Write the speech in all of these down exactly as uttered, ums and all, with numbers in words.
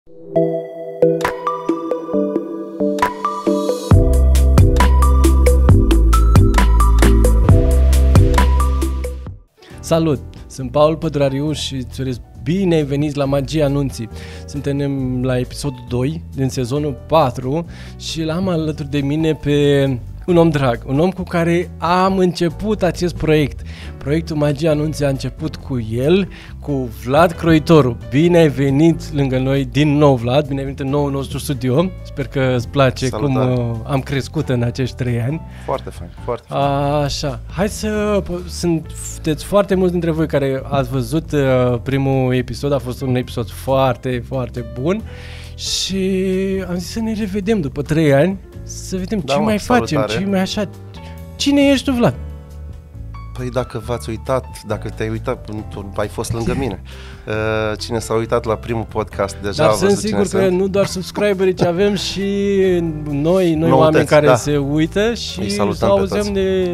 Salut! Sunt Paul Pădurariu și îți urez bine veniți la Magia Anunții. Suntem la episodul doi din sezonul patru și l-am alături de mine pe un om drag, un om cu care am început acest proiect. Proiectul Magia Anunții a început cu el, cu Vlad Croitoru. Bine ai venit lângă noi din nou, Vlad, bine ai venit în noul nostru studio. Sper că îți place. Salutare. Cum uh, am crescut în acești trei ani. Foarte fain, foarte fain. Așa, hai să... Sunteți foarte mulți dintre voi care ați văzut uh, primul episod, a fost un episod foarte, foarte bun și am zis să ne revedem după trei ani, să vedem da, ce mă, mai salutare. facem, ce mai așa. Cine ești tu, Vlad? Păi dacă v-ați uitat, dacă te-ai uitat, tu ai fost lângă mine. Cine s-a uitat la primul podcast deja Dar a văzut sunt sigur cine că sunt. Nu doar subscriberii, ci avem și noi, noi Noutăți, oameni care da. se uită și să auzim de...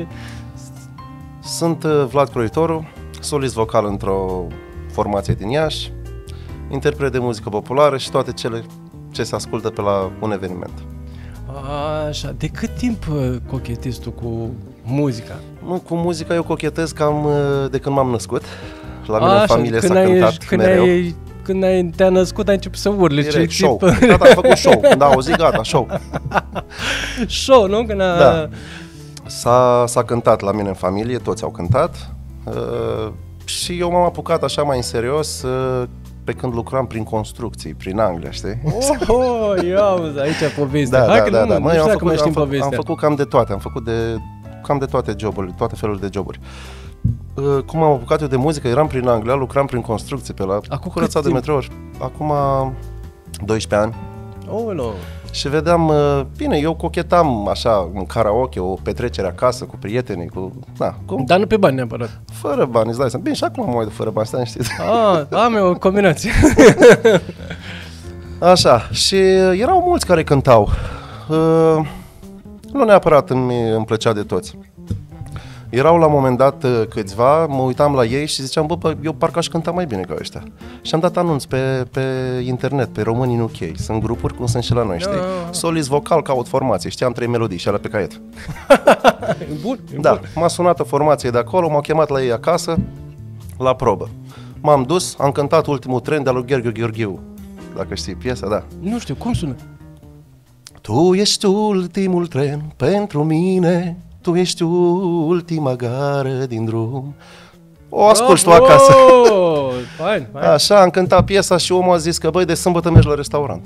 Sunt Vlad Croitoru, solist vocal într-o formație din Iași, interpret de muzică populară și toate cele ce se ascultă pe la un eveniment. Așa, de cât timp cochetezi tu cu muzica? Nu, cu muzica eu cochetez cam de când m-am născut. La mine A, în familie s-a ai, cântat când mereu. Ai, când ai, te-a născut ai început să urli. Direct, show. Tata a făcut show. Când a auzit, gata, show. Show, nu? Când a... Da. S-a, s-a cântat la mine în familie, toți au cântat. Uh, și eu m-am apucat așa mai în serios uh, pe când lucram prin construcții, prin Anglia, știi? Oh, oh ia aici povestea. Da, Hai da, că da, nu, da. nu Mă, știu am dacă făcut, mai știm am, făcut, povestea. am făcut cam de toate, am făcut de cam de toate joburile, toate felurile de joburi. Uh, cum am apucat eu de muzică, eram prin Anglia, lucram prin construcții pe la Acum curățat de metrouri. Acum doisprezece ani. Oh, no. Și vedeam, bine, eu cochetam așa în karaoke, o petrecere acasă cu prietenii, cu... Na, cum? Dar nu pe bani neapărat. Fără bani, îți dai seama. Bine, și acum mă uit de fără bani, stai niștit. Ah, am eu o combinație. Așa, și erau mulți care cântau. Uh, nu neapărat îmi, îmi plăcea de toți. Erau la un moment dat câțiva, mă uitam la ei și ziceam, bă, eu parcă aș cânta mai bine ca ăștia. Și am dat anunț pe, pe internet, pe Români în U K. Sunt grupuri cum sunt și la noi, știi? No. Solist vocal, caut formație, știam trei melodii și alea pe caiet. Bun, Da, bun. m-a sunat o formație de acolo, m-au chemat la ei acasă, la probă. M-am dus, am cântat ultimul tren de-a lui Gheorghe Gheorghiu. Dacă știi piesa, da. Nu știu, cum sună? Tu ești ultimul tren pentru mine, tu ești ultima gară din drum. O asculti tu acasă. Fain, fain. Așa, am cântat piesa și omul a zis că, băi, de sâmbătă mergi la restaurant.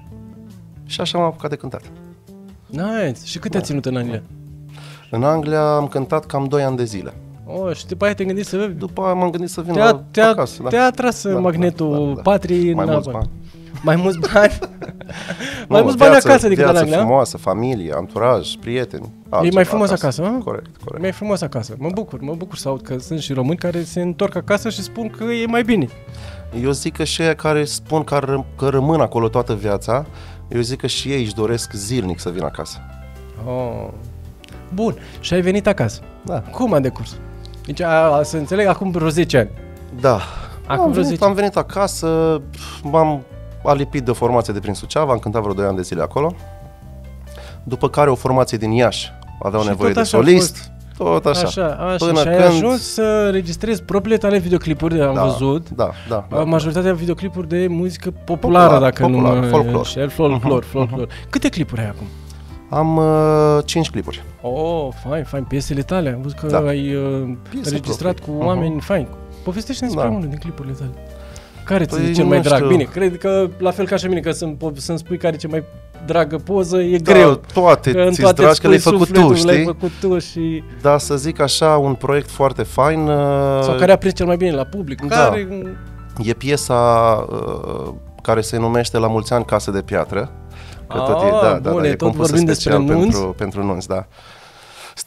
Și așa m-am apucat de cântat. Nice. Și cât te-a ținut în Anglia? În Anglia am cântat cam doi ani de zile. Oh, și după aia te-ai gândit să... După aia m-am gândit să vin Te-a, la te-a, acasă. Da. te-a atras Da, magnetul da, da, da. patriei Mai în mulți apă. bani. Mai mulți bani? Mai Nu, mulți bani viață, acasă decât în viață Anglia? frumoasă, familie, anturaj, prieteni. E altceva mai frumos acasă, acasă, Corect, corect. E mai frumos acasă. Mă bucur, mă bucur să aud că sunt și români care se întorc acasă și spun că e mai bine. Eu zic că și ei care spun că, ră, că rămân acolo toată viața, eu zic că și ei își doresc zilnic să vină acasă. Oh. Bun. Și ai venit acasă. Da. Cum a decurs? Deci, a, a, să înțeleg, acum vreo zece ani. Da. Acum am, vreo venit, zece. am venit acasă, m-am alipit de o formație de prin Suceava, am cântat vreo doi ani de zile acolo. După care o formație din Iași aveau Și nevoie tot de așa a solist. fost. Tot așa. Așa, așa. Până și ai când... ajuns să registrezi propriile tale videoclipuri, am da, văzut. Da, da, da. Majoritatea videoclipuri de muzică populară, Popular, dacă popular, nu mă folclor. înșel. Folclor, Uh-huh, folclor. uh-huh. Câte clipuri ai acum? Am uh, cinci clipuri. Oh, fain, fain, piesele tale. Am văzut că Da. ai uh, Piese înregistrat proprii. cu oameni Uh-huh. fain. Povestește-ne despre Da. unul din clipurile tale. Care ți-e Păi, cel nu mai drag? știu. Bine, cred că la fel ca și mine, că să-mi, po- să-mi spui care e cea mai dragă poză, e Da, greu. toate Că în ți-s toate dragi că le-ai spui făcut sufletul, tu, știi? Le-ai făcut tu și... Dar să zic așa, un proiect foarte fain. Uh, Sau care a prins cel mai bine la public. Da. Care... E piesa uh, care se numește La mulți ani, Casă de piatră. Că tot e, Ah, da, da, bune, da, e tot compusă vorbim despre special nunți. pentru, pentru nunți, da.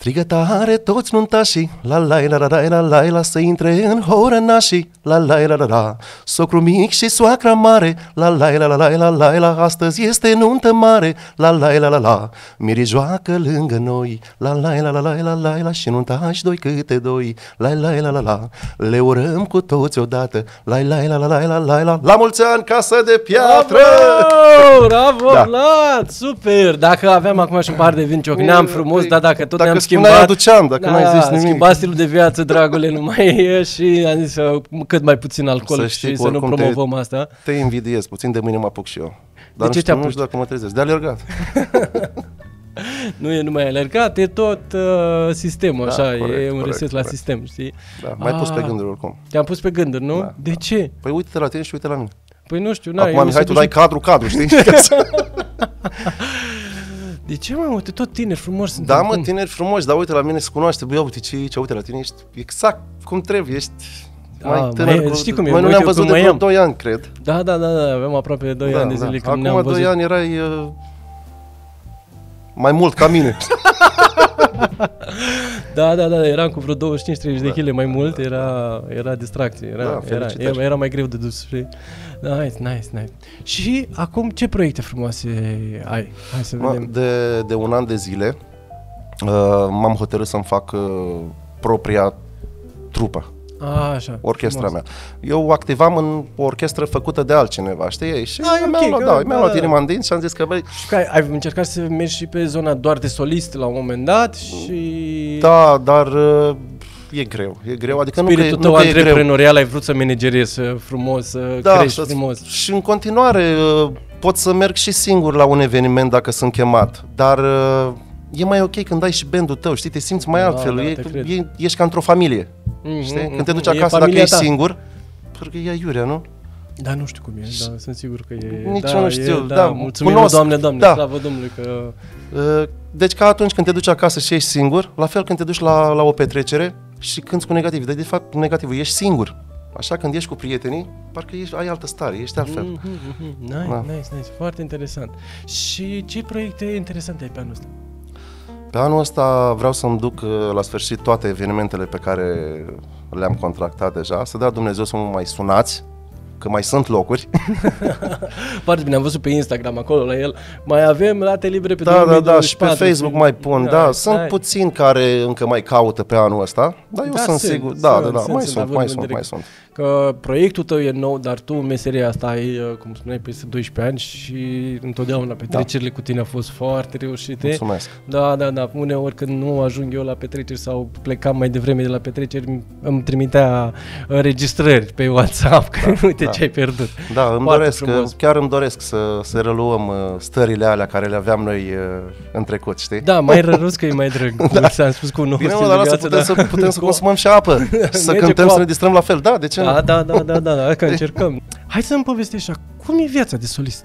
Strigă tare toți nuntașii, la la la la la la la la, să intre în horă nașii, la la la la la. Socru mic și soacra mare, la la la la la la la la, astăzi este nuntă mare, la la la la la. Mirii joacă lângă noi, la la la la la la la la, și nuntași doi câte doi, la la la la la. Le urăm cu toți odată, la la la la la la la la. La mulți ani, Casă de Piatră! Bravo, bravo, da. Vlad, super! Dacă aveam acum și un par de vin ciocneam frumos, dar dacă tot ne-am schimbat... aduceam, dacă da, n-ai zis nimic. Schimbat stilul de viață, dragule, nu mai e și am zis uh, cât mai puțin alcool să și să nu promovăm te, asta. Te invidiez, puțin de mâine mă apuc și eu. Dar de nu, ce știu, nu știu dacă mă trezesc, de alergat. Nu e numai alergat, e tot uh, sistemul, da, așa, corect, e un corect, reset corect. la sistem, știi? Da, m-ai pus pe gânduri oricum. Te-am pus pe gânduri, nu? Da, de da. ce? Păi uite-te la tine și uite la mine. Păi nu știu, n-ai. Acum, Mihai, tu dai cadru, cadru, știi? De ce, mă, uite, tot tineri frumoși sunt. Da, mă, acum. tineri frumoși, dar uite la mine se cunoaște, băi, uite ce, ce, uite la tine, ești exact cum trebuie, ești Da, mai tânăr. mai, Cu, știi cum e, noi nu uite, ne-am văzut cum de mai vreo am. doi ani, cred. Da, da, da, da, avem aproape doi Da, ani de da. zile când Acum ne-am văzut. doi ani erai uh, mai mult ca mine. Da, da, da, eram cu vreo douăzeci și cinci treizeci de kilograme mai mult, era, era distracție, era, Da, era, felicitări. era mai greu de dus, știi? Nice, nice, nice. Și acum ce proiecte frumoase ai? Hai să Mă, vedem. de, de un an de zile uh, m-am hotărât să-mi fac uh, propria trupă, A, așa. orchestra frumos. mea. Eu activam în o orchestră făcută de altcineva, știi? Și Ah, e mi-am ok, luat, că- da, mi-am da, luat da. inima în dinți și am zis că, băi, Și că ai, ai încercat să mergi și pe zona doar de solist la un moment dat și... da, dar uh, e greu, e greu, adică nu că, Spiritul e- tău nu că e greu. antreprenorial ai vrut să manageriezi să frumos, să Da, crești să- frumos. și în continuare uh, pot să merg și singur la un eveniment dacă sunt chemat, dar uh, e mai ok când ai și bandul tău, știi, te simți mai Da, altfel, da, e, te cred. e, ești ca într-o familie, Mhm, știi? mhm. Când te duci E acasă, dacă familia ești ta. singur, parcă e aiurea, nu? Da, nu știu cum e, dar sunt sigur că e... Nici da, eu nu e, știu, da, da, mulțumim, cunosc, Doamne, Doamne, da. slavă Domnului că... Uh, Deci ca atunci când te duci acasă și ești singur, la fel când te duci la, la o petrecere și cânti cu negativ, dar de fapt negativul, ești singur. Așa când ești cu prietenii, parcă ești, ai altă stare, ești altfel. Mhm, mhm. Nice, Da. nice, nice, foarte interesant. Și ce proiecte interesante ai pe anul ăsta? Pe anul ăsta vreau să-mi duc uh, la sfârșit toate evenimentele pe care le-am contractat deja, să dea Dumnezeu să mă mai sunați, că mai sunt locuri. Foarte bine, am văzut pe Instagram acolo la el. Mai avem late libre pe Da, da, două mii da, și pe douăzeci și patru. Facebook mai pun, da, Nice, sunt nice. puțini care încă mai caută pe anul ăsta, dar eu Da, sunt sunt, sigur, da, sunt, da, da, sunt, mai sunt, sunt, având mai în sunt, vedere mai sunt. Că proiectul tău e nou, dar tu în meseria asta ai, uh, cum spuneai, peste doisprezece ani și întotdeauna petrecerile cu tine au fost foarte reușite. Mulțumesc. Da, da, da. Uneori când nu ajung eu la petreceri sau plecam mai devreme de la petreceri, îmi trimitea înregistrări pe WhatsApp că Da, uite da. ce ai pierdut. Da, îmi Foarte doresc, frumos. chiar îmi doresc să, să reluăm uh, stările alea care le aveam noi uh, în trecut, știi? Da, mai răruț că e mai drăguț, da. Ți-am spus cu un nou Bine, stil mă, de dar lasă, viață, putem, da. să, putem să consumăm și apă, să Merge cântăm, cu să apă. ne distrăm la fel, da, de ce nu? Da, da, da, da, da, da, că încercăm. Hai să-mi povestești așa, cum e viața de solist?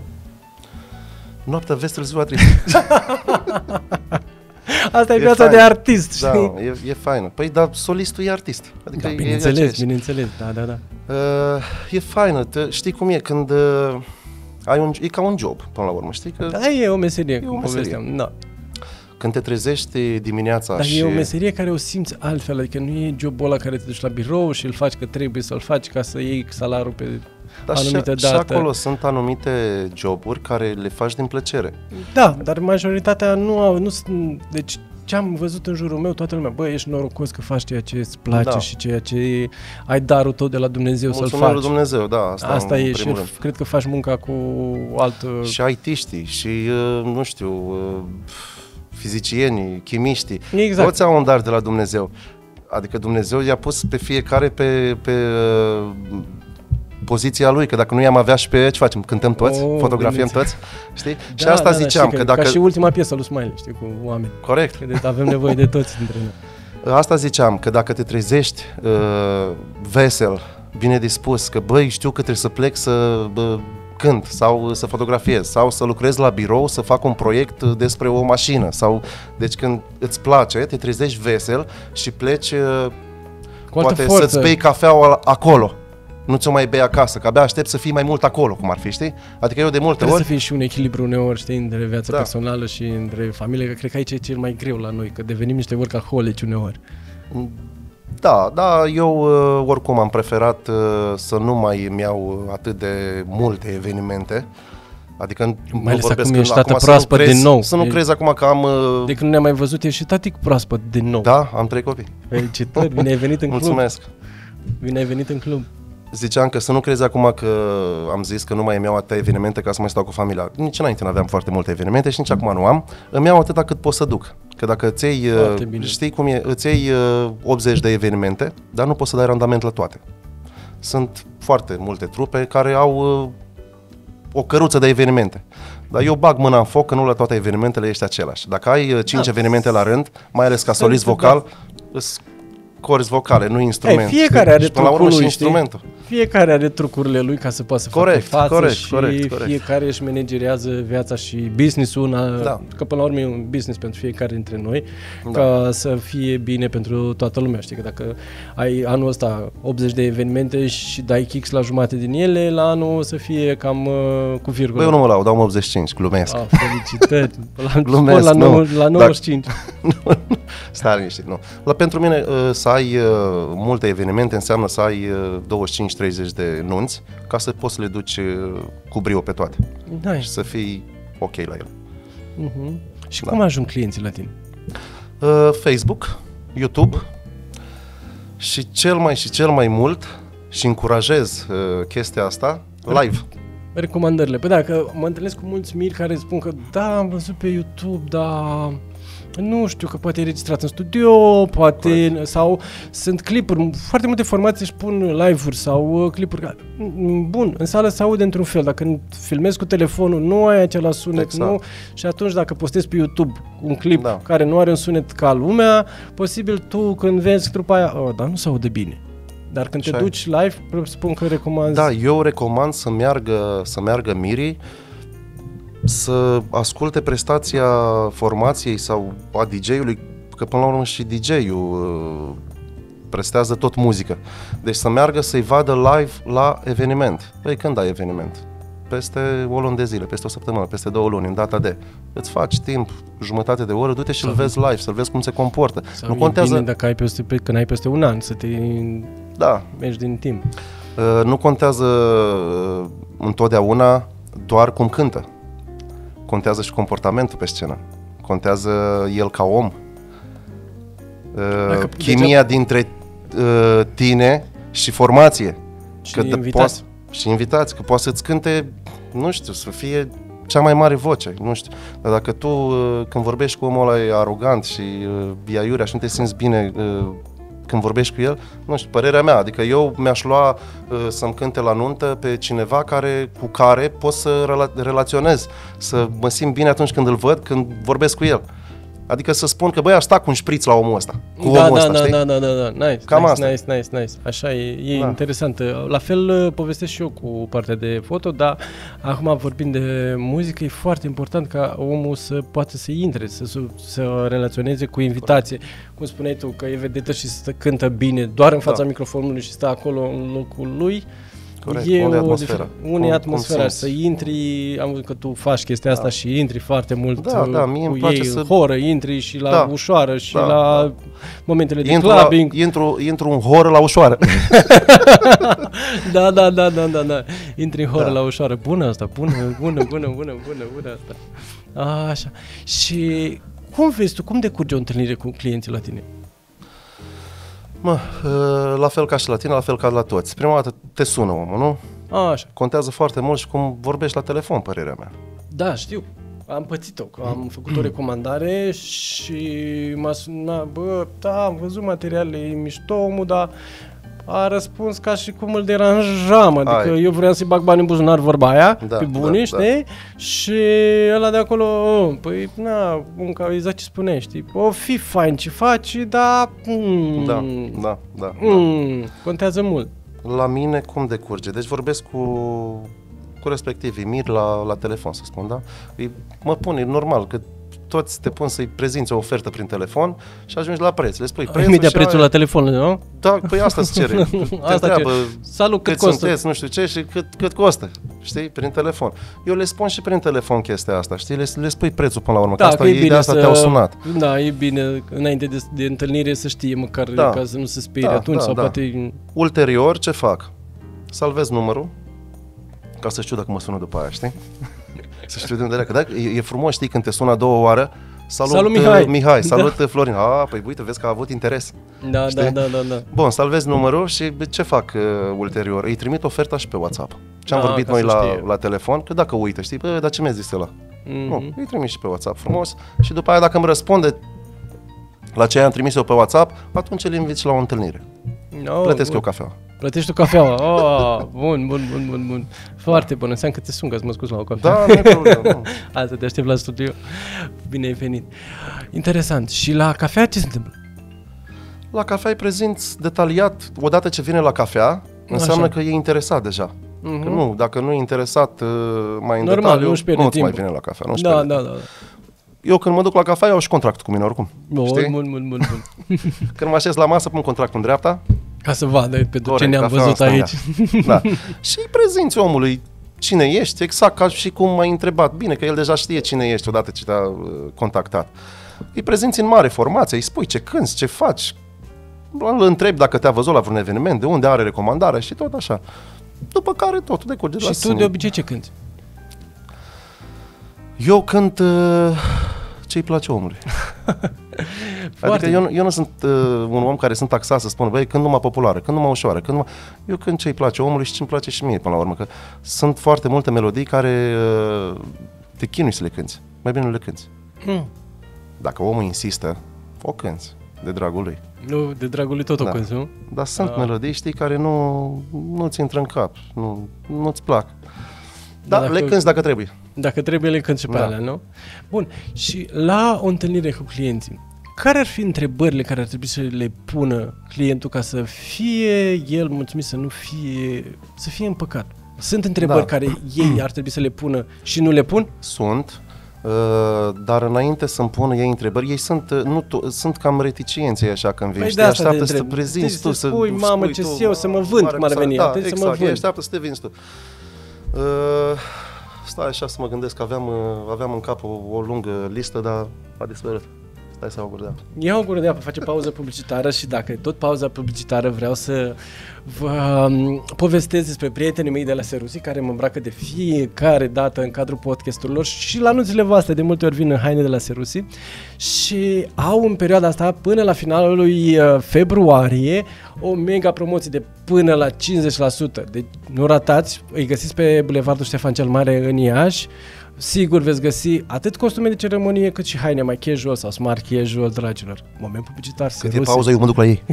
Noaptea vesel, ziua tristă. Asta e, E viața fain. de artist, Da, știi? e, e faină. Păi, dar solistul e artist. Adică Da, e, bineînțeles, e, aceeași. bineînțeles, da, da, da. Uh, e faină, te, știi cum e, când uh, ai un, e ca un job, până la urmă, știi? Că Da, e o meserie, E o cum meserie. povesteam, da. când te trezești dimineața Dar și... e o meserie care o simți altfel, adică nu e jobul ăla care te duci la birou și îl faci că trebuie să-l faci ca să iei salariul pe Dar și, anumită și dată. acolo sunt anumite joburi care le faci din plăcere. Da, dar majoritatea nu au, nu sunt, deci ce am văzut în jurul meu, toată lumea, bă, ești norocos că faci ceea ce îți place Da. și ceea ce ai darul tău de la Dumnezeu să-l Mulțumesc lui faci. Dumnezeu, da, asta, Asta în e și primul rând. cred că faci munca cu altă... Și aitiștii, și, uh, nu știu, uh, fizicienii, chimiștii, Exact. toți au un dar de la Dumnezeu. Adică Dumnezeu i-a pus pe fiecare pe, pe uh, poziția lui, că dacă nu i-am avea și pe ce facem? Cântăm toți? Oh, Fotografiem gândiți. toți? Știi? Și asta ziceam, știi că dacă... Ca și ultima piesă lui Smiley, știi, cu oameni. Corect. Că de avem nevoie de toți dintre noi. Asta ziceam, că dacă te trezești uh, vesel, bine dispus, că băi, știu că trebuie să plec să bă, cânt sau să fotografiez sau să lucrez la birou, să fac un proiect despre o mașină sau, deci când îți place, te trezești vesel și pleci uh, Cu altă poate forță. să-ți bei cafeaua acolo. nu ți-o mai bei acasă, că abia aștept să fii mai mult acolo, cum ar fi, știi? Adică eu de multe Trebuie ori... să fie și un echilibru uneori, știi, între viața Da. personală și între familie, că cred că aici e cel mai greu la noi, că devenim niște workaholici uneori. Da, da, eu uh, oricum am preferat uh, să nu mai îmi iau atât de multe evenimente. Adică nu Mai ales vorbesc acum ești că- tată acum să nu proaspăt crezi- din nou. Să nu E- crezi acum că am... Uh, De când nu ne-am mai văzut, ești și tatic proaspăt din nou. da, am trei copii. Felicitări, bine ai venit în club. Mulțumesc. Bine ai venit în club. Ziceam că să nu crezi acum că am zis că nu mai îmi iau atâtea evenimente ca să mai stau cu familia. Nici înainte nu aveam foarte multe evenimente și nici acum nu am. Îmi iau atâta cât pot să duc. Că dacă îți iei, Foarte uh, bine. știi cum e, îți iei uh, optzeci de evenimente, dar nu poți să dai randament la toate. Sunt foarte multe trupe care au uh, o căruță de evenimente. Dar eu bag mâna în foc că nu la toate evenimentele ești același. Dacă ai uh, cinci Da. evenimente la rând, mai ales ca Sunt, solist da. vocal, îs corzi vocale, nu instrument. Ei, fiecare are și până la urmă trucul și lui, știi? instrumentul. Fiecare are trucurile lui ca să poată să Corect, facă față corect, și corect, corect. fiecare își managerează viața și business-ul, una, Da. că până la urmă e un business pentru fiecare dintre noi, Da. ca să fie bine pentru toată lumea. Știi că dacă ai anul ăsta optzeci de evenimente și dai kicks la jumate din ele, la anul o să fie cam uh, cu virgulă. Băi, eu nu mă laud, dau optzeci și cinci, glumesc. Ah, felicitări! La, Glumesc, la, nu. nou, la nouăzeci și cinci. Stai liniștit, nu. La, pentru mine uh, să ai uh, multe evenimente înseamnă să ai uh, douăzeci și cinci treizeci de nunți ca să poți să le duci uh, cu brio pe toate Nice. și să fii ok la ele. Uh-huh. Și Da. cum ajung clienții la tine? Uh, Facebook, YouTube și cel mai și cel mai mult și încurajez uh, chestia asta, live. Recomandările. Păi da, că mă întâlnesc cu mulți miri care spun că da, am văzut pe YouTube, dar nu știu, că poate e registrat în studio, poate, Corect. sau sunt clipuri, foarte multe formații își pun live-uri sau uh, clipuri. care- Mm, Bun, în sală se aude într-un fel, dacă filmezi cu telefonul, nu ai același sunet, Exact. nu, și atunci dacă postezi pe YouTube un clip Da. care nu are un sunet ca lumea, posibil tu când vezi trupa aia, oh, dar nu se aude bine. Dar când te Așa e. duci live, spun că recomanzi. Da, eu recomand să meargă, să meargă mirii, să asculte prestația formației sau a D J-ului, că până la urmă și D J-ul uh, prestează tot muzică. Deci să meargă să-i vadă live la eveniment. Păi când ai eveniment? Peste o lună de zile, peste o săptămână, peste două luni, în data de. Îți faci timp, jumătate de oră, du-te și îl vezi live, să-l vezi cum se comportă. Sau Nu e contează, bine dacă ai peste, pe- când ai peste un an, să te da, mergi din timp. Uh, nu contează uh, întotdeauna doar cum cântă. Contează și comportamentul pe scenă. Contează el ca om. Uh, Dacă- chimia dintre uh, tine și formație. Și Că de- invitați. poate- și invitați, că poate să-ți cânte, nu știu, să fie cea mai mare voce, nu știu. Dar dacă tu, uh, când vorbești cu omul ăla, e arogant și uh, biaiurea și nu te simți bine uh, când vorbești cu el, nu știu, părerea mea, adică eu mi-aș lua uh, să-mi cânte la nuntă pe cineva care, cu care pot să rela- relaționez, să mă simt bine atunci când îl văd, când vorbesc cu el. Adică să spun că, băi, aș sta cu un șpriț la omul ăsta, cu da, omul da, ăsta, da, știi? da, da, da, da, nice, Cam nice, asta. nice, nice, nice. Așa e, e Da. interesant. La fel uh, povestesc și eu cu partea de foto, dar acum vorbind de muzică, e foarte important ca omul să poată să intre, să, să, să relaționeze cu invitație. Cum spuneai tu, că e vedetă și să cântă bine doar în fața Da. microfonului și stă acolo în locul lui. Corect. E Unde e o atmosfera? dif- Unde e Cum- atmosfera? cum Și să simți? intri, am văzut că tu faci chestia asta Da. și intri foarte mult Da, uh, da, mie cu îmi place ei să- în horă, intri și la Da. ușoară și Da, la da. momentele de Intru, la, clubbing. intru, intru în horă la ușoară. Da, da, da, da, da, da. Intri în horă Da. la ușoară. Bună asta, bună, bună, bună, bună, bună, bună asta. A, așa. Și cum vezi tu, cum decurge o întâlnire cu clienții la tine? Mă, uh, la fel ca și la tine, la fel ca la toți. Prima dată te sună omul, nu? A, așa. Contează foarte mult și cum vorbești la telefon, părerea mea. Da, știu. Am pățit-o, că am făcut o recomandare și m-a sunat, bă, da, am văzut materialele, e mișto omul, dar a răspuns ca și cum îl deranjam, adică Ai. eu vreau să-i bag bani în buzunar, vorba aia, Da, pe bune, da, știi? Și ăla de acolo, oh, păi, na, munca, exact ce spuneai, știi? O fi fain ce faci, dar... Mm, Da, da, da. Mm, contează mult. La mine cum decurge? Deci vorbesc cu, cu respectivii mir la, la telefon, să spun, da? Îi, mă pun, e normal, că toți te pun să-i prezinți o ofertă prin telefon și ajungi la preț. Le spui prețul Imediat și prețul aia... la telefon, nu? Da, păi asta se cere. Te Asta întreabă cer. Salut, cât cât costă? sunteți, nu știu ce și cât, cât costă, știi, prin telefon. Eu le spun și prin telefon chestia asta, știi, le, le spui prețul până la urmă, Da, că asta, că e ei bine de asta să, te-au sunat. Da, e bine, înainte de, de întâlnire să știe măcar Da. ca să nu se sperie Da, atunci da, sau da. poate... Ulterior, ce fac? Salvez numărul, ca să știu dacă mă sună după aia, știi? Să știu de unde că dacă e, e frumos, știi, când te sună a doua oară, salut, Salut, Mihai. Mihai, salut Da. Florin. A, păi uite, vezi că a avut interes. Da, Știi? da, da, da, da. Bun, salvez numărul și ce fac uh, ulterior? Îi trimit oferta și pe WhatsApp. Ce am Da, vorbit ca noi să la, știe. la telefon, că dacă uită, știi, bă, dar ce mi-a zis ăla? Mhm. Nu, îi trimit și pe WhatsApp frumos și după aia dacă îmi răspunde la ce am trimis eu pe WhatsApp, atunci îl invit și la o întâlnire. No, Plătesc bun. eu cafeaua. Plătești tu cafeaua. Oh, bun, bun, bun, bun, bun. Foarte bun. Înseamnă că te sun ca să mă scuzi la o cafea. Da, nu e problemă. nu. Asta te aștept la studio. Bine ai venit. Interesant. Și la cafea ce se întâmplă? La cafea îi prezinți detaliat, odată ce vine la cafea, înseamnă Așa. că e interesat deja. Mhm. Că nu, dacă nu e interesat uh, mai în Normal, detaliu, nu-și pierde nu-ți mai timpul. vine la cafea. Nu-și Da, pierde da, timp. da. Eu când mă duc la cafea, iau și contractul cu mine oricum. Bun, Știi? bun, bun, bun, bun. Când mă așez la masă, pun contractul în dreapta. Ca să vadă pentru ce Corect, ne-am cafeaua văzut în aici. stânga. Da. Și îi prezinți omului cine ești, exact ca și cum m-ai întrebat. Bine, că el deja știe cine ești odată ce te-a uh, contactat. Îi prezinți în mare formație, îi spui ce cânti, ce faci. Îl întrebi dacă te-a văzut la vreun eveniment, de unde are recomandarea și tot așa. După care totul decurge la Și tu sine. de obicei ce cânti? Eu cânt uh, ce-i place omului. Adică eu, nu- eu nu sunt uh, un om care sunt taxat să spun, băi, cânt numai populară, cânt numai ușoară, cânt numai... Eu cânt ce-i place omului și ce-mi place și mie până la urmă, că sunt foarte multe melodii care uh, te chinui să le cânti. Mai bine nu le cânti. Mm. Dacă omul insistă, o cânti, de dragul lui. Nu, de dragul lui tot o Da. cânti, nu? Dar sunt Da. melodii, știi, care nu, nu-ți intră în cap, nu, nu-ți plac. Da, Dar dacă- le cânti dacă trebuie. Dacă trebuie, le cânti și pe Da. alea, nu? Bun. Și la o întâlnire cu clienții, care ar fi întrebările care ar trebui să le pună clientul ca să fie el mulțumit, să nu fie, să fie împăcat? Sunt întrebări Da. care ei ar trebui să le pună și nu le pun? Sunt, uh, dar înainte să-mi pună ei întrebări, ei sunt, uh, nu to- sunt cam reticenți ei așa când vin, Păi știi, de asta te așteaptă să te întreb. prezinți Deci tu, să spui, mamă, spui ce tu, eu, să mă vând, mare cum ar veni, da, atât să mă exact, ei vând. așteaptă să te vinzi tu. Uh, stai așa să mă gândesc, aveam, uh, aveam în cap o, o lungă listă, dar a dispărut. Stai să iau o gură de apă. Ia o gură de apă, face pauză publicitară și dacă e tot pauza publicitară vreau să vă um, povestesc despre prietenii mei de la Serusi care mă îmbracă de fiecare dată în cadrul podcasturilor și la anunțurile voastre de multe ori vin în haine de la Serusi și au în perioada asta până la finalul lui uh, februarie o mega promoție de până la cincizeci la sută. Deci nu ratați, îi găsiți pe Bulevardul Ștefan cel Mare în Iași. Sigur veți găsi atât costume de ceremonie cât și haine mai casual sau smart casual, dragilor. Moment publicitar, Cât e Serusi. pauză, eu mă duc la ei.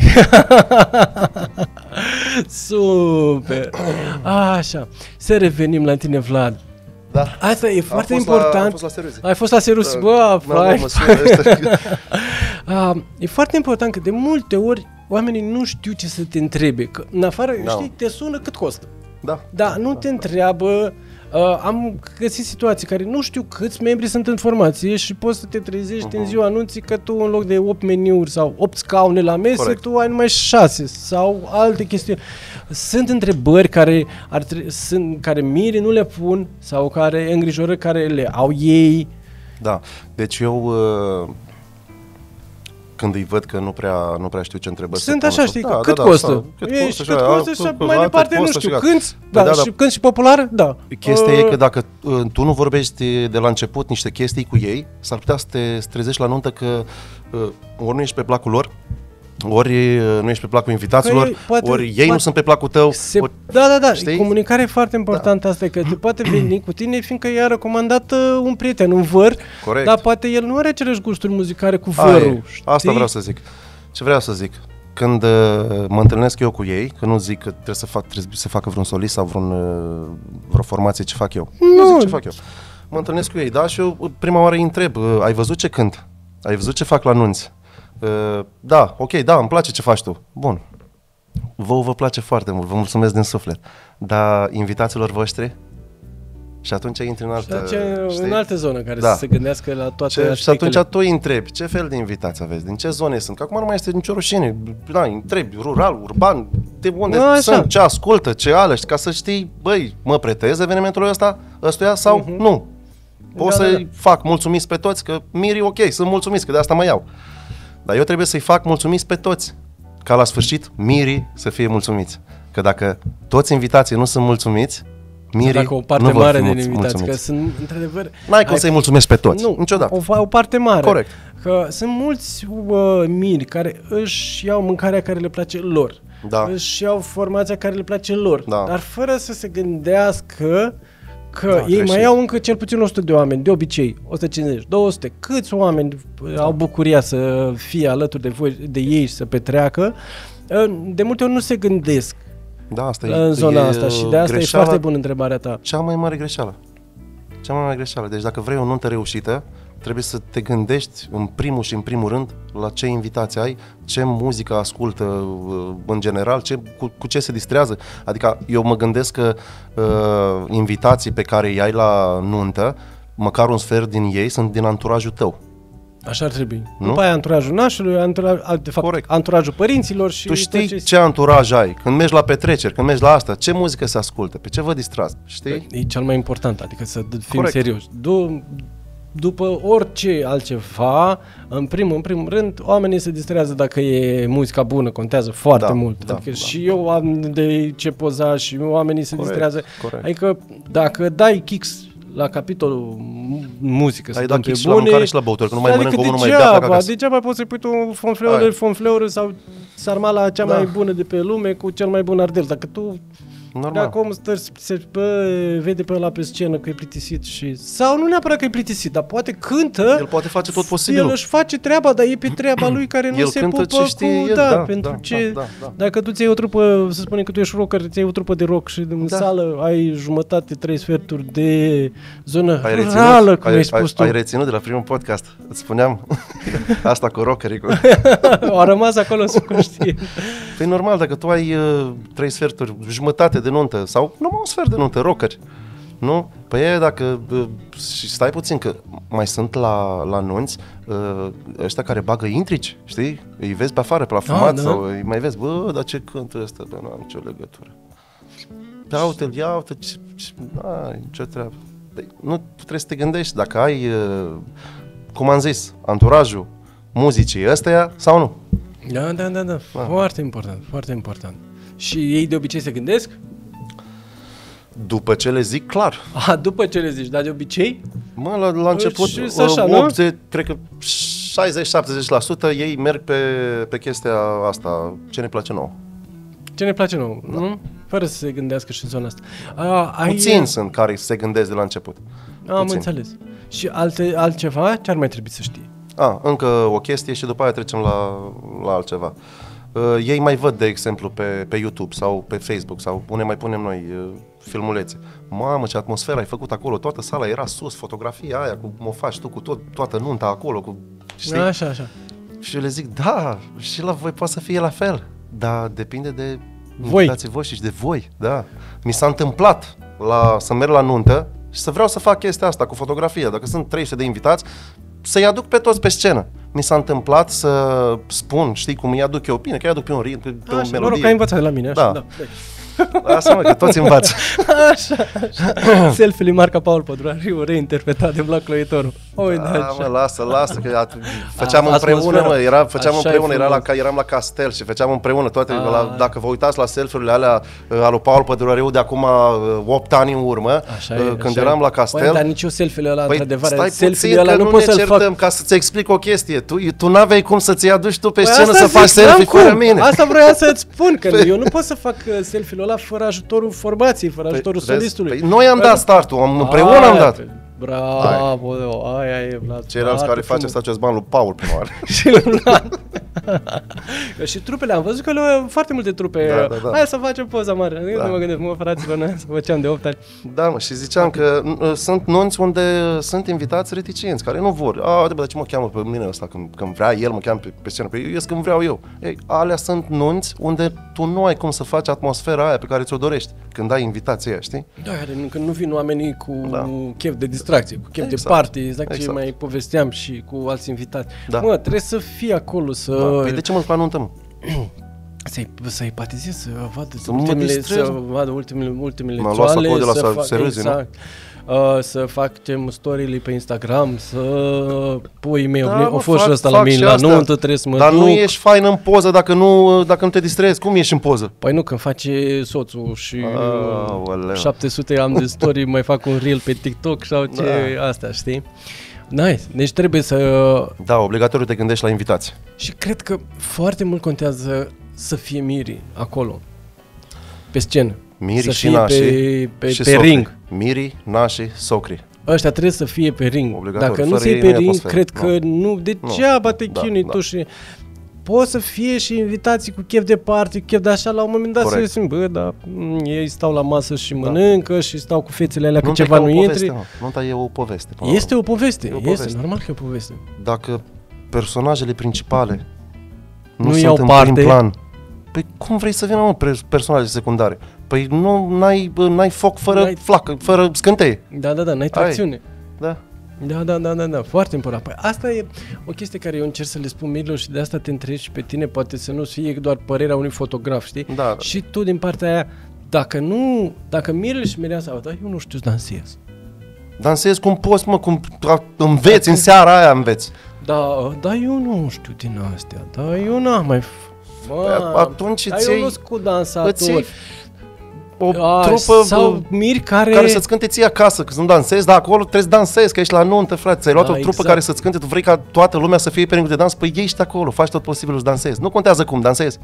Super! Așa, să revenim la tine, Vlad. Da. Asta e foarte fost important. La, am fost la Serusi. Ai fost la Serusi, Da, bă, n-am fain. mă sună ăștia. Ah, e foarte important că de multe ori oamenii nu știu ce să te întrebe. Că în afară, Da. știi, te sună cât costă. Da. Da, nu te întreabă. Uh, am găsit situații care nu știu câți membri sunt în formație și poți să te trezești uh-huh. în ziua anunții că tu în loc de opt meniuri sau opt scaune la mese, Corect. tu ai numai șase sau alte chestiuni. Sunt întrebări care, ar tre- sunt, care mirii nu le pun sau care îngrijorări care le au ei. Da, deci eu uh, când îi văd că nu prea, nu prea știu ce întrebări Sunt să pun, așa, sau- știi, da, că da, cât da, costă? sau cât Ești, costă, cât așa, costă a, și cât- mai cât departe, nu costă știu, și gata. cânti? Păi Da, da, și da. cânti și popular? Da. Chestia Uh, e că dacă uh, tu nu vorbești de la început niște chestii cu ei, s-ar putea să te trezești la nuntă că uh, ori nu ești pe placul lor, ori uh, nu ești pe placul invitaților, Că poate- ori ei poate- nu sunt pe placul tău. Se, ori, da, da, da. știi? Comunicarea e foarte importantă asta, că te poate veni cu tine fiindcă i-a recomandat uh, un prieten, un văr, Corect. dar poate el nu are aceleași gusturi muzicale cu Aia e. vărul. Asta știi? vreau să zic. Ce vreau să zic? Când uh, mă întâlnesc eu cu ei, că nu zic că trebuie să, fac, trebuie să facă vreun solist sau vreun, uh, vreo formație ce fac eu. Nu. Nu zic ce fac eu. Mă întâlnesc cu ei, da, și eu prima oară îi întreb, uh, ai văzut ce cânt? Ai văzut ce fac la nunți? Uh, da, ok, da, îmi place ce faci tu. Bun. Vouă vă place foarte mult, vă mulțumesc din suflet. Dar invitațiilor voștri? Și atunci intri în altă, și atunci, în altă zonă care da. să se gândească la toate ce, aspectele. Și atunci tu îi întrebi, ce fel de invitați aveți, din ce zone sunt, că acum nu mai este nicio rușine, da, îi întrebi, rural, urban, de unde no, sunt, așa. ce ascultă, ce aleși, ca să știi, băi, mă pretez evenimentul ăsta, ăstuia sau uh-huh. nu. Pot da, să-i da, da. fac mulțumiți pe toți, că mirii ok, sunt mulțumiți, că de asta mă iau. Dar eu trebuie să-i fac mulțumiți pe toți, ca la sfârșit mirii să fie mulțumiți. Că dacă toți invitații nu sunt mulțumiți, mirii dacă o parte nu vor mare fi din mulț- invitați, mulțumiți. că sunt într-adevăr... N-ai cum să-i mulțumești pe toți, nu, niciodată. O, o parte mare. Corect. Că sunt mulți uh, miri care își iau mâncarea care le place lor. Da. Își iau formația care le place lor. Da. Dar fără să se gândească că Da, ei greșit. mai au încă cel puțin o sută de oameni, de obicei, o sută cincizeci, două sute. Câți oameni au bucuria să fie alături de voi, de ei și să petreacă? De multe ori nu se gândesc Da, asta în e, zona e asta și de asta e foarte bună întrebarea ta. Cea mai mare greșeală. Cea mai mare greșeală. Deci dacă vrei o nuntă reușită, trebuie să te gândești în primul și în primul rând la ce invitații ai, ce muzică ascultă în general, ce, cu, cu ce se distrează. Adică eu mă gândesc că uh, invitații pe care îi ai la nuntă, măcar un sfert din ei sunt din anturajul tău. Așa ar trebui. Nu? După aia anturajul nașului, anturaj, de fapt, Corect. anturajul părinților și... Tu știi ce... ce anturaj ai, când mergi la petreceri, când mergi la asta, ce muzică se ascultă, pe ce vă distrați, știi? E cel mai important, adică să fim Corect. serioși. Du- după orice altceva, în primul, în primul rând, oamenii se distrează dacă e muzica bună, contează foarte Da, mult. da, Adică da. și eu am de ce poza și oamenii se Corect, distrează. corect. Adică dacă dai kicks la capitolul muzică, să Ai dăm dat pe kick și la bune, mâncare și la băuturi, că nu mai adică mănâncă unul, mai degeaba, bea, pleacă acasă. degeaba poți să-i pui tu fonfleură, Aia. fonfleură sau sarmala cea Da. mai bună de pe lume cu cel mai bun ardel. Dacă tu Normal. Dacă omul stă, se, bă, vede pe ăla pe scenă că e plictisit și... Sau nu neapărat că e plictisit, dar poate cântă... El poate face tot posibilul. El își face treaba, dar e pe treaba lui care nu El se cântă pupă ce știe cu... el, da, da, pentru da, ce... da, da, da. Dacă tu ți-ai o trupă, să spunem că tu ești rocker, ți-ai o trupă de rock și în Da. sală ai jumătate, trei sferturi de zonă Ai reținut, rurală, cum ai, ai spus ai, tu. ai reținut de la primul podcast. Îți spuneam asta cu rockerii. Cu... A rămas acolo subconștient. Păi normal, dacă tu ai uh, trei sferturi, jumătate de nuntă sau numai un sfert de nuntă, rockeri, nu? Păi e, dacă uh, și stai puțin, că mai sunt la, la nunți uh, ăștia care bagă intrici, știi? Îi vezi pe afară, pe la fumat, Ah, da. sau îi mai vezi, bă, dar ce cântă ăsta, bă, nu am nicio legătură. Da, uite-l, ia, uite, ce, ce, ai, ce treabă. Păi, nu, tu trebuie să te gândești dacă ai, uh, cum am zis, anturajul muzicii ăsteia sau nu. Da, da, da, da. Foarte important, foarte important. Și ei de obicei se gândesc? După ce le zic, clar. A, după ce le zici, dar de obicei? Mă, la, la început, și să așa, nu? optzeci, cred că șaizeci șaptezeci la sută ei merg pe, pe chestia asta, ce ne place nouă. Ce ne place nou, da. Nu? Fără să se gândească și în zona asta. A, ai... Puțini sunt care se gândesc de la început. Am Puțin. înțeles. Și alte, altceva? Ce ar mai trebui să știi? A, încă o chestie și după aia trecem la, la altceva. Uh, ei mai văd, de exemplu, pe, pe YouTube sau pe Facebook sau unde mai punem noi uh, filmulețe. Mamă, ce atmosferă ai făcut acolo, toată sala era sus, fotografia aia, cu o faci tu cu tot, toată nunta acolo, cu, știi? Așa, așa. Și eu le zic, da, și la voi poate să fie la fel, dar depinde de Voi. invitații voștri și de voi, da. Mi s-a întâmplat la, să merg la nuntă și să vreau să fac chestia asta cu fotografia, dacă sunt trei sute de invitați, să-i aduc pe toți pe scenă. Mi s-a întâmplat să spun, știi cum îi aduc eu, bine, că îi aduc pe un ritm, pe, pe o Așa, melodie. noroc că ai învățat de la mine, așa, Da. da. Asta mă, că toți învață. Așa, așa. Selfie-ul marca Paul Pădurariu, reinterpretat de Vlad Cloietoru. Oi, da, Da, așa. mă, lasă, lasă, că at- făceam A, împreună, atmosfera. mă, era, făceam Așa e împreună, era la, frumos. ca- eram la castel și făceam împreună toate, A. la, dacă vă uitați la selfie-urile alea uh, al lui Paul Pădurariu de acum opt ani în urmă, Așa uh, e, când așa eram e. la castel. Băi, dar nici eu selfie-ul ăla, Păi într-adevăr, stai selfie-ul puțin ăla că nu nu pot ne să-l fac. certăm, ca să-ți explic o chestie. Tu, tu n-aveai cum să-ți aduci tu pe Păi scenă asta să zic, faci selfie n-am fără cum. mine. Asta vroiam să-ți spun, că eu nu pot să fac uh, selfie-ul ăla fără ajutorul formației, fără ajutorul Păi, vezi, solistului. păi noi am dat startul, am, împreună am dat. Bravo, aia e Vlad. Ceilalți care face să faceți bani lui Paul prima oară. Și lui Vlad. Și trupele, am văzut că le foarte multe trupe. Da, da, da. Hai să facem poza mare. Da. Nu mă gândesc, mă, fraților, noi să făceam de opt ani. Da, mă, și ziceam că uh, sunt nunți unde sunt invitați reticenți, care nu vor. A, de, dar ce mă cheamă pe mine ăsta când, când vrea el, mă cheamă pe, pe scenă. Pe eu ies când vreau eu. Ei, alea sunt nunți unde tu nu ai cum să faci atmosfera aia pe care ți-o dorești când ai invitația aia, știi? Da, când nu vin oamenii cu da. chef de distracție, cu chef exact. de party, exact, exact ce Exact. mai povesteam și cu alți invitați. Da. Mă, trebuie să fii acolo, să... Da. Păi de ce mă duc la nuntă, mă? Să-i, să empatizezi, să vadă, Să ultimele, mă distrez, să vadă ultimele, ultimele M-am luat țoale, acolo de la să să fac, se râzi, exact, uh, să facem story-le pe Instagram, să pui mei, Da, da, mă, o fost fac- ăsta la fac mine, și la astea. nuntă trebuie să mă Dar duc. nu ești fain în poză dacă nu, dacă nu te distrezi. Cum ești în poză? Păi nu, când face soțul și Aoleu. șapte sute am de story, mai fac un reel pe TikTok sau ce, Da. astea, știi? Nice, deci trebuie să... Da, obligatoriu te gândești la invitații. Și cred că foarte mult contează să fie mirii acolo, pe scenă. Mirii să și fie nașii pe, pe, și pe socrii. ring. Mirii, nașii, socrii. Ăștia trebuie să fie pe ring. Obligatoriu. Dacă nu Fără ți ei pe nu e ring, atmosferă. cred că nu, degeaba te Da, chinui da. tu și... Poți să fie și invitații cu chef de party, chef de așa, la un moment dat Corect. să zic, bă, dar m, ei stau la masă și mănâncă și stau cu fețele alea, că Nunta e ceva ca o nu poveste, intri. mă. Nunta e o poveste. până la Este urmă. o poveste, E o este, poveste. normal că e o poveste. Dacă personajele principale nu, Nu sunt iau în parte. prim plan, păi cum vrei să vină, mă, pre- personaje secundare? Păi nu, n-ai, bă, n-ai foc fără N-ai- flacă, fără scânteie. Da, da, da, n-ai tracțiune. Da? Da, da, da, da, da, foarte important. Păi asta e o chestie care eu încerc să le spun mirilor și de asta te întreb și pe tine, poate să nu fie doar părerea unui fotograf, știi? Da, da. Și tu din partea aia, dacă nu, dacă mirele și mireasa, da, eu nu știu să dansez. Dansezi cum poți, mă, cum a- înveți, în seara aia înveți. Da, da, eu nu știu din astea, da, eu n-am mai... f- Mă, Păi atunci dar îți eu iei- nu sunt cu Îți dansatori. iei o A, trupă sau bă, miri care... care să-ți cânte ție acasă, că nu dansezi, dar acolo trebuie să dansezi, că ești la nuntă, frate. Ți-ai luat Da, o trupă exact. care să-ți cânte, tu vrei ca toată lumea să fie pe ringul de dans, păi ești acolo, faci tot posibilul să dansezi. Nu contează cum, dansezi.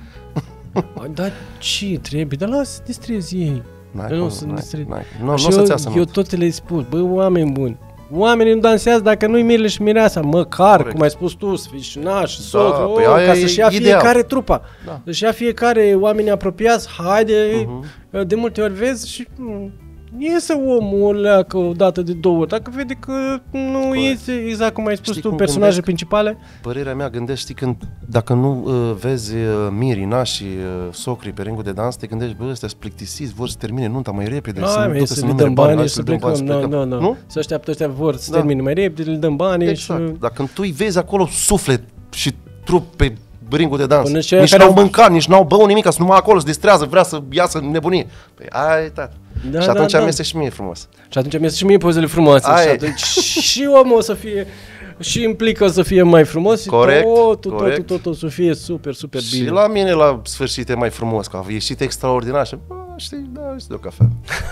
Dar ce trebuie? Dar lasă să distrezi ei. N-ai Eu nu cum, sunt n-ai- distrat. n-ai- Nu, nu Și o să-ți eu, iasă eu nuntă. tot le spun, bă, oameni buni, oamenii nu dansează dacă nu-i mirele și mireasa, măcar, Corect. cum ai spus tu, să fii și naș, și socră, păi oh, aia ca e să-și ia ideal. fiecare trupa, Da. să-și ia fiecare oameni apropiați, haide, Mhm. de multe ori vezi și mm, iese omul ăla că o dată de două ori, dacă vede că nu Corect. iese, exact cum ai spus Știi tu, cum personaje gândesc? principale, Părerea mea, gândești, știi, când, dacă nu uh, vezi uh, mirii, nașii, uh, socrii pe ringul de dans, te gândești, bă, ăstea sunt plictisiți, vor să termine nunta mai repede, să ai, nu mă, ducă să să le numere dăm bani, bani hai și să le dăm bani, plecăm, să nu, plecăm. nu, nu, să așteaptă ăștia vor să Da. termine mai repede, le dăm bani Exact. și... Dar când tu îi vezi acolo suflet și trup pe ringul de dans, Până și aia nici care n-au au- mâncat, nici n-au băut nimic, să numai acolo se distrează, vrea să iasă în nebunie. Păi ai, tată. Da, Și atunci da, mi da. este și mie frumos. Și atunci mi-e și mie pozele frumoase. Aia Și e. atunci și omul o să fie, și implică să fie mai frumos și Corect, totul, totul, corect. totul, totul să fie super, super Și bine. la mine la sfârșit e mai frumos, că a ieșit extraordinar și bă, știi, da, știi de o cafea.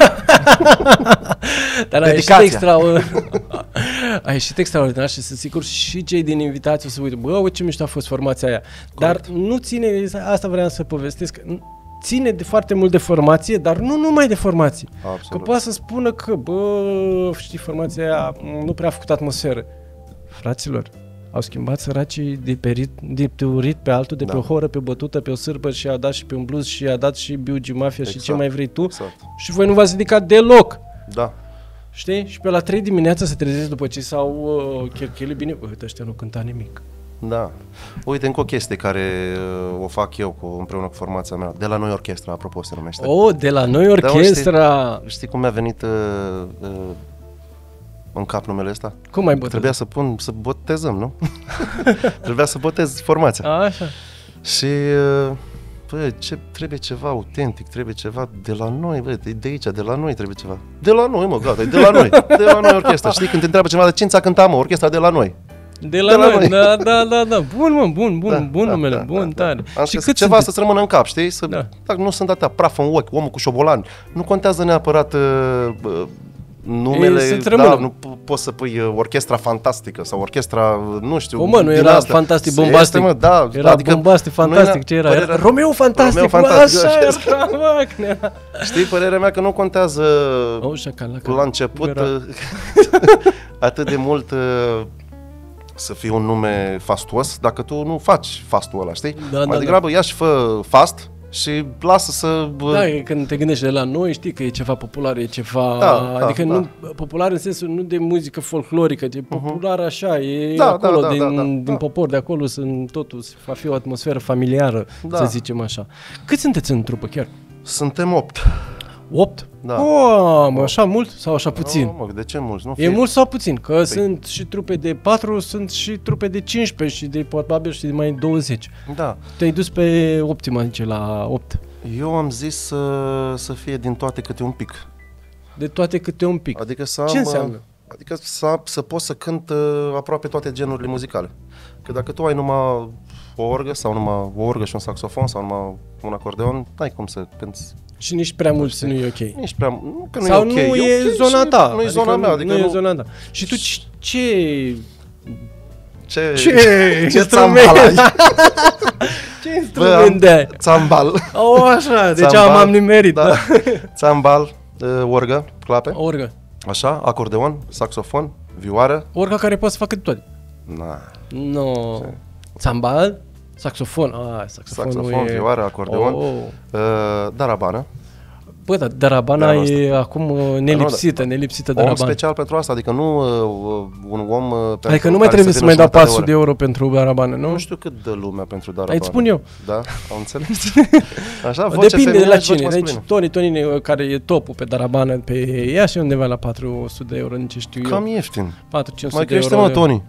Dar a ieșit, Dedicația. extra, a ieșit extraordinar și sunt sigur și cei din invitații o să uite, bă, uite ce mișto a fost formația aia. Dar nu ține, asta vreau să povestesc, că ține de foarte mult de formație, dar nu numai de formație. Că Absolut. poate să spună că, bă, știi, formația aia nu prea a făcut atmosferă. Fraților, au schimbat săracii de pe, rit, de pe un rit pe altul, de Da. pe o horă, pe o bătută, pe o sârbă și a dat și pe un blues și a dat și Biugi Mafia și ce Exact. mai vrei tu. Exact. Și voi nu v-ați ridicat deloc. Da. Știi? Și pe la trei dimineața se trezesc după ce s-au uh, cheltuieli bine. Uite, ăștia nu cânta nimic. Da. Uite, încă o chestie care uh, o fac eu cu, împreună cu formația mea. De la noi orchestra, apropo, se numește. Oh, de la noi Da, orchestra. Știi cum mi-a venit uh, uh, în cap numele ăsta? Cum mai bătrân? Trebuia să pun, să botezăm, nu? Trebuia să botez formația. Așa. Și, uh, bă, ce, trebuie ceva autentic, trebuie ceva de la noi, bă, de, de aici, de la noi trebuie ceva. De la noi, mă, gata, e de la noi, de la noi orchestra. Știi, când te întreabă cineva de ce ți-a cântat, mă, orchestra de la noi. De la, De la noi. noi. Da, da, da, da. Bun, mă, bun, bun, Da, bun da, numele, da, bun, da, tare. Am Și scris cât ceva sunteți? să-ți rămână în cap, știi? Să, Da. Dacă nu sunt atâtea praf în ochi, omul cu șobolani, nu contează neapărat uh, uh, numele, Ei, să-ți da, rămână. nu po- poți să pui uh, orchestra fantastică sau orchestra, uh, nu știu, O, mă, nu din era astea. fantastic, Este, bombastic. mă, da, Era adică bombastic, nu fantastic, ce era? părerea- Era Romeo fantastic, Romeo bă, fantastic, așa așa era, mă, că era. Știi, părerea mea că nu contează Oh, șacalaca. la început Era. uh, atât de mult uh, să fie un nume fastuos, dacă tu nu faci fastul ăla, știi? Da, Mai da, degrabă ia și fă fast și lasă să... Da, când te gândești de la noi, știi că e ceva popular, e ceva... Da, adică da, nu, popular în sensul nu de muzică folclorică, e popular așa, e Da, acolo, da, da, din, da, da, din da. popor, de acolo sunt totul, va fi o atmosferă familiară, Da. să zicem așa. Cât sunteți în trupă chiar? Suntem opt. opt? Da. Oh, mă, așa mult sau așa puțin? Nu, mă, de ce mulți? Nu E mult sau puțin? Că Păi- sunt și trupe de patru, sunt și trupe de cincisprezece și de probabil și de mai douăzeci. Da. Te-ai dus pe optima, zice, la opt. Eu am zis să, să fie din toate câte un pic. De toate câte un pic. Adică să am, Ce înseamnă? Adică să, să pot să cânt uh, aproape toate genurile muzicale. Că dacă tu ai numai o orgă sau numai o orgă și un saxofon sau numai un acordeon, n-ai cum să cânti. Și nici prea mulți nu e ok. Nici prea, nu că nu Sau e ok. nu e e ok zona și ta. Nu e zona mea. Adică nu, nu e zona ta. Și tu ce... Ce, Ce, ce ce instrument? țambal ai? Ce instrument de ai? Țambal. O, așa, deci Țambal, am nimerit. Da. Țambal, uh, orgă, clape, Orgă. așa, acordeon, saxofon, vioară. Orga care poate să facă toate. Na. No. Țambal, saxofon. Ah, saxofonul Saxofon, e... vioară, acordeon, Oh. uh, darabană. Bă, dar darabana De anul e acum uh, nelipsită, Da, nelipsită om darabana. special pentru asta, adică nu uh, un om uh, pentru Adică nu mai care trebuie să vină mai dau jumătate patru de oră. euro pentru darabană, nu? Nu știu cât dă lumea pentru darabană. Aici spun eu. Da, am înțeles. Așa, voce Depinde de feminină la și voce cine. Deci masculină. Tony, Tony, care e topul pe darabană, pe ea și undeva la patru sute de euro, nici știu eu. Cam ieftin. patru cinci Mai sute de crește, euro. mă, Tony.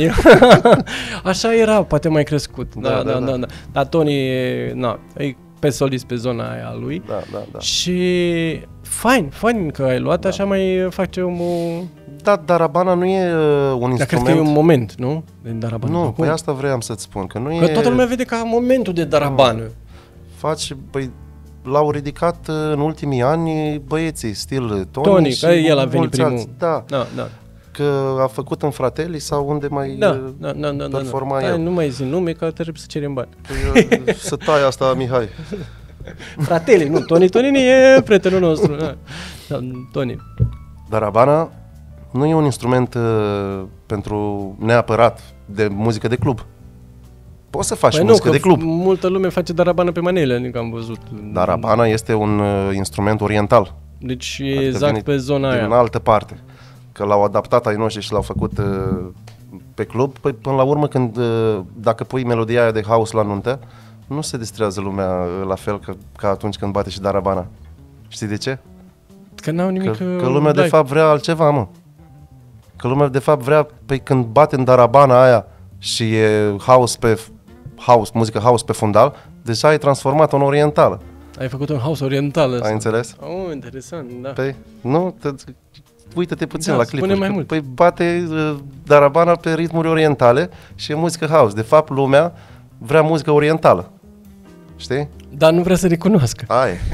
Așa era, poate mai crescut. Da, Da, da, da, da. da. da, da. Dar Tony e, na, e pe solist pe zona aia a lui. Da, da, da. Și fain, fain că ai luat, așa mai face omul... Da, darabana nu e uh, un Dar cred că e instrument. un moment, nu? De darabană. Nu, Acum. păi asta vreau să-ți spun, că nu Că e... toată lumea vede ca momentul de darabană. Faci, păi, l-au ridicat uh, în ultimii ani băieții, stil Tony, Tony, și că el a venit mulți primul. alți. Da, Da, da. că a făcut în Fratelli sau unde mai Da, uh, da, da, da, da, performa da. el. Hai, nu mai zi nume, că trebuie să cerem bani. Păi, uh, să tai asta, Mihai. Fratele, nu, Tony Tonini e prietenul nostru. Da. Da, Tony. Darabana nu e un instrument uh, pentru neapărat de muzică de club. Poți să faci Păi nu, muzică că de club. multă lume face darabană pe manele, adică am văzut. Darabana este un uh, instrument oriental. Deci e Adică exact vine pe zona din aia. altă parte. Că l-au adaptat ai noștri și l-au făcut uh, pe club. Păi până la urmă, când uh, dacă pui melodia aia de house la nuntă, nu se distrează lumea uh, la fel ca, ca atunci când bate și darabana. Știi de ce? Că n-au nimic... Că, că lumea de fapt vrea altceva, mă. Că lumea de fapt vrea, păi când bate în darabana aia și e house pe house, muzică house pe fundal, deja ai transformat-o în orientală. Ai făcut un house oriental ăsta. Ai înțeles? Oh, interesant, da. Păi, nu, te, uită-te puțin Da, la spune clipuri. mai că, mult. Păi bate uh, darabana pe ritmuri orientale și e muzică house. De fapt, lumea vrea muzică orientală. Știi? Dar nu vrea să recunoască. Aia e.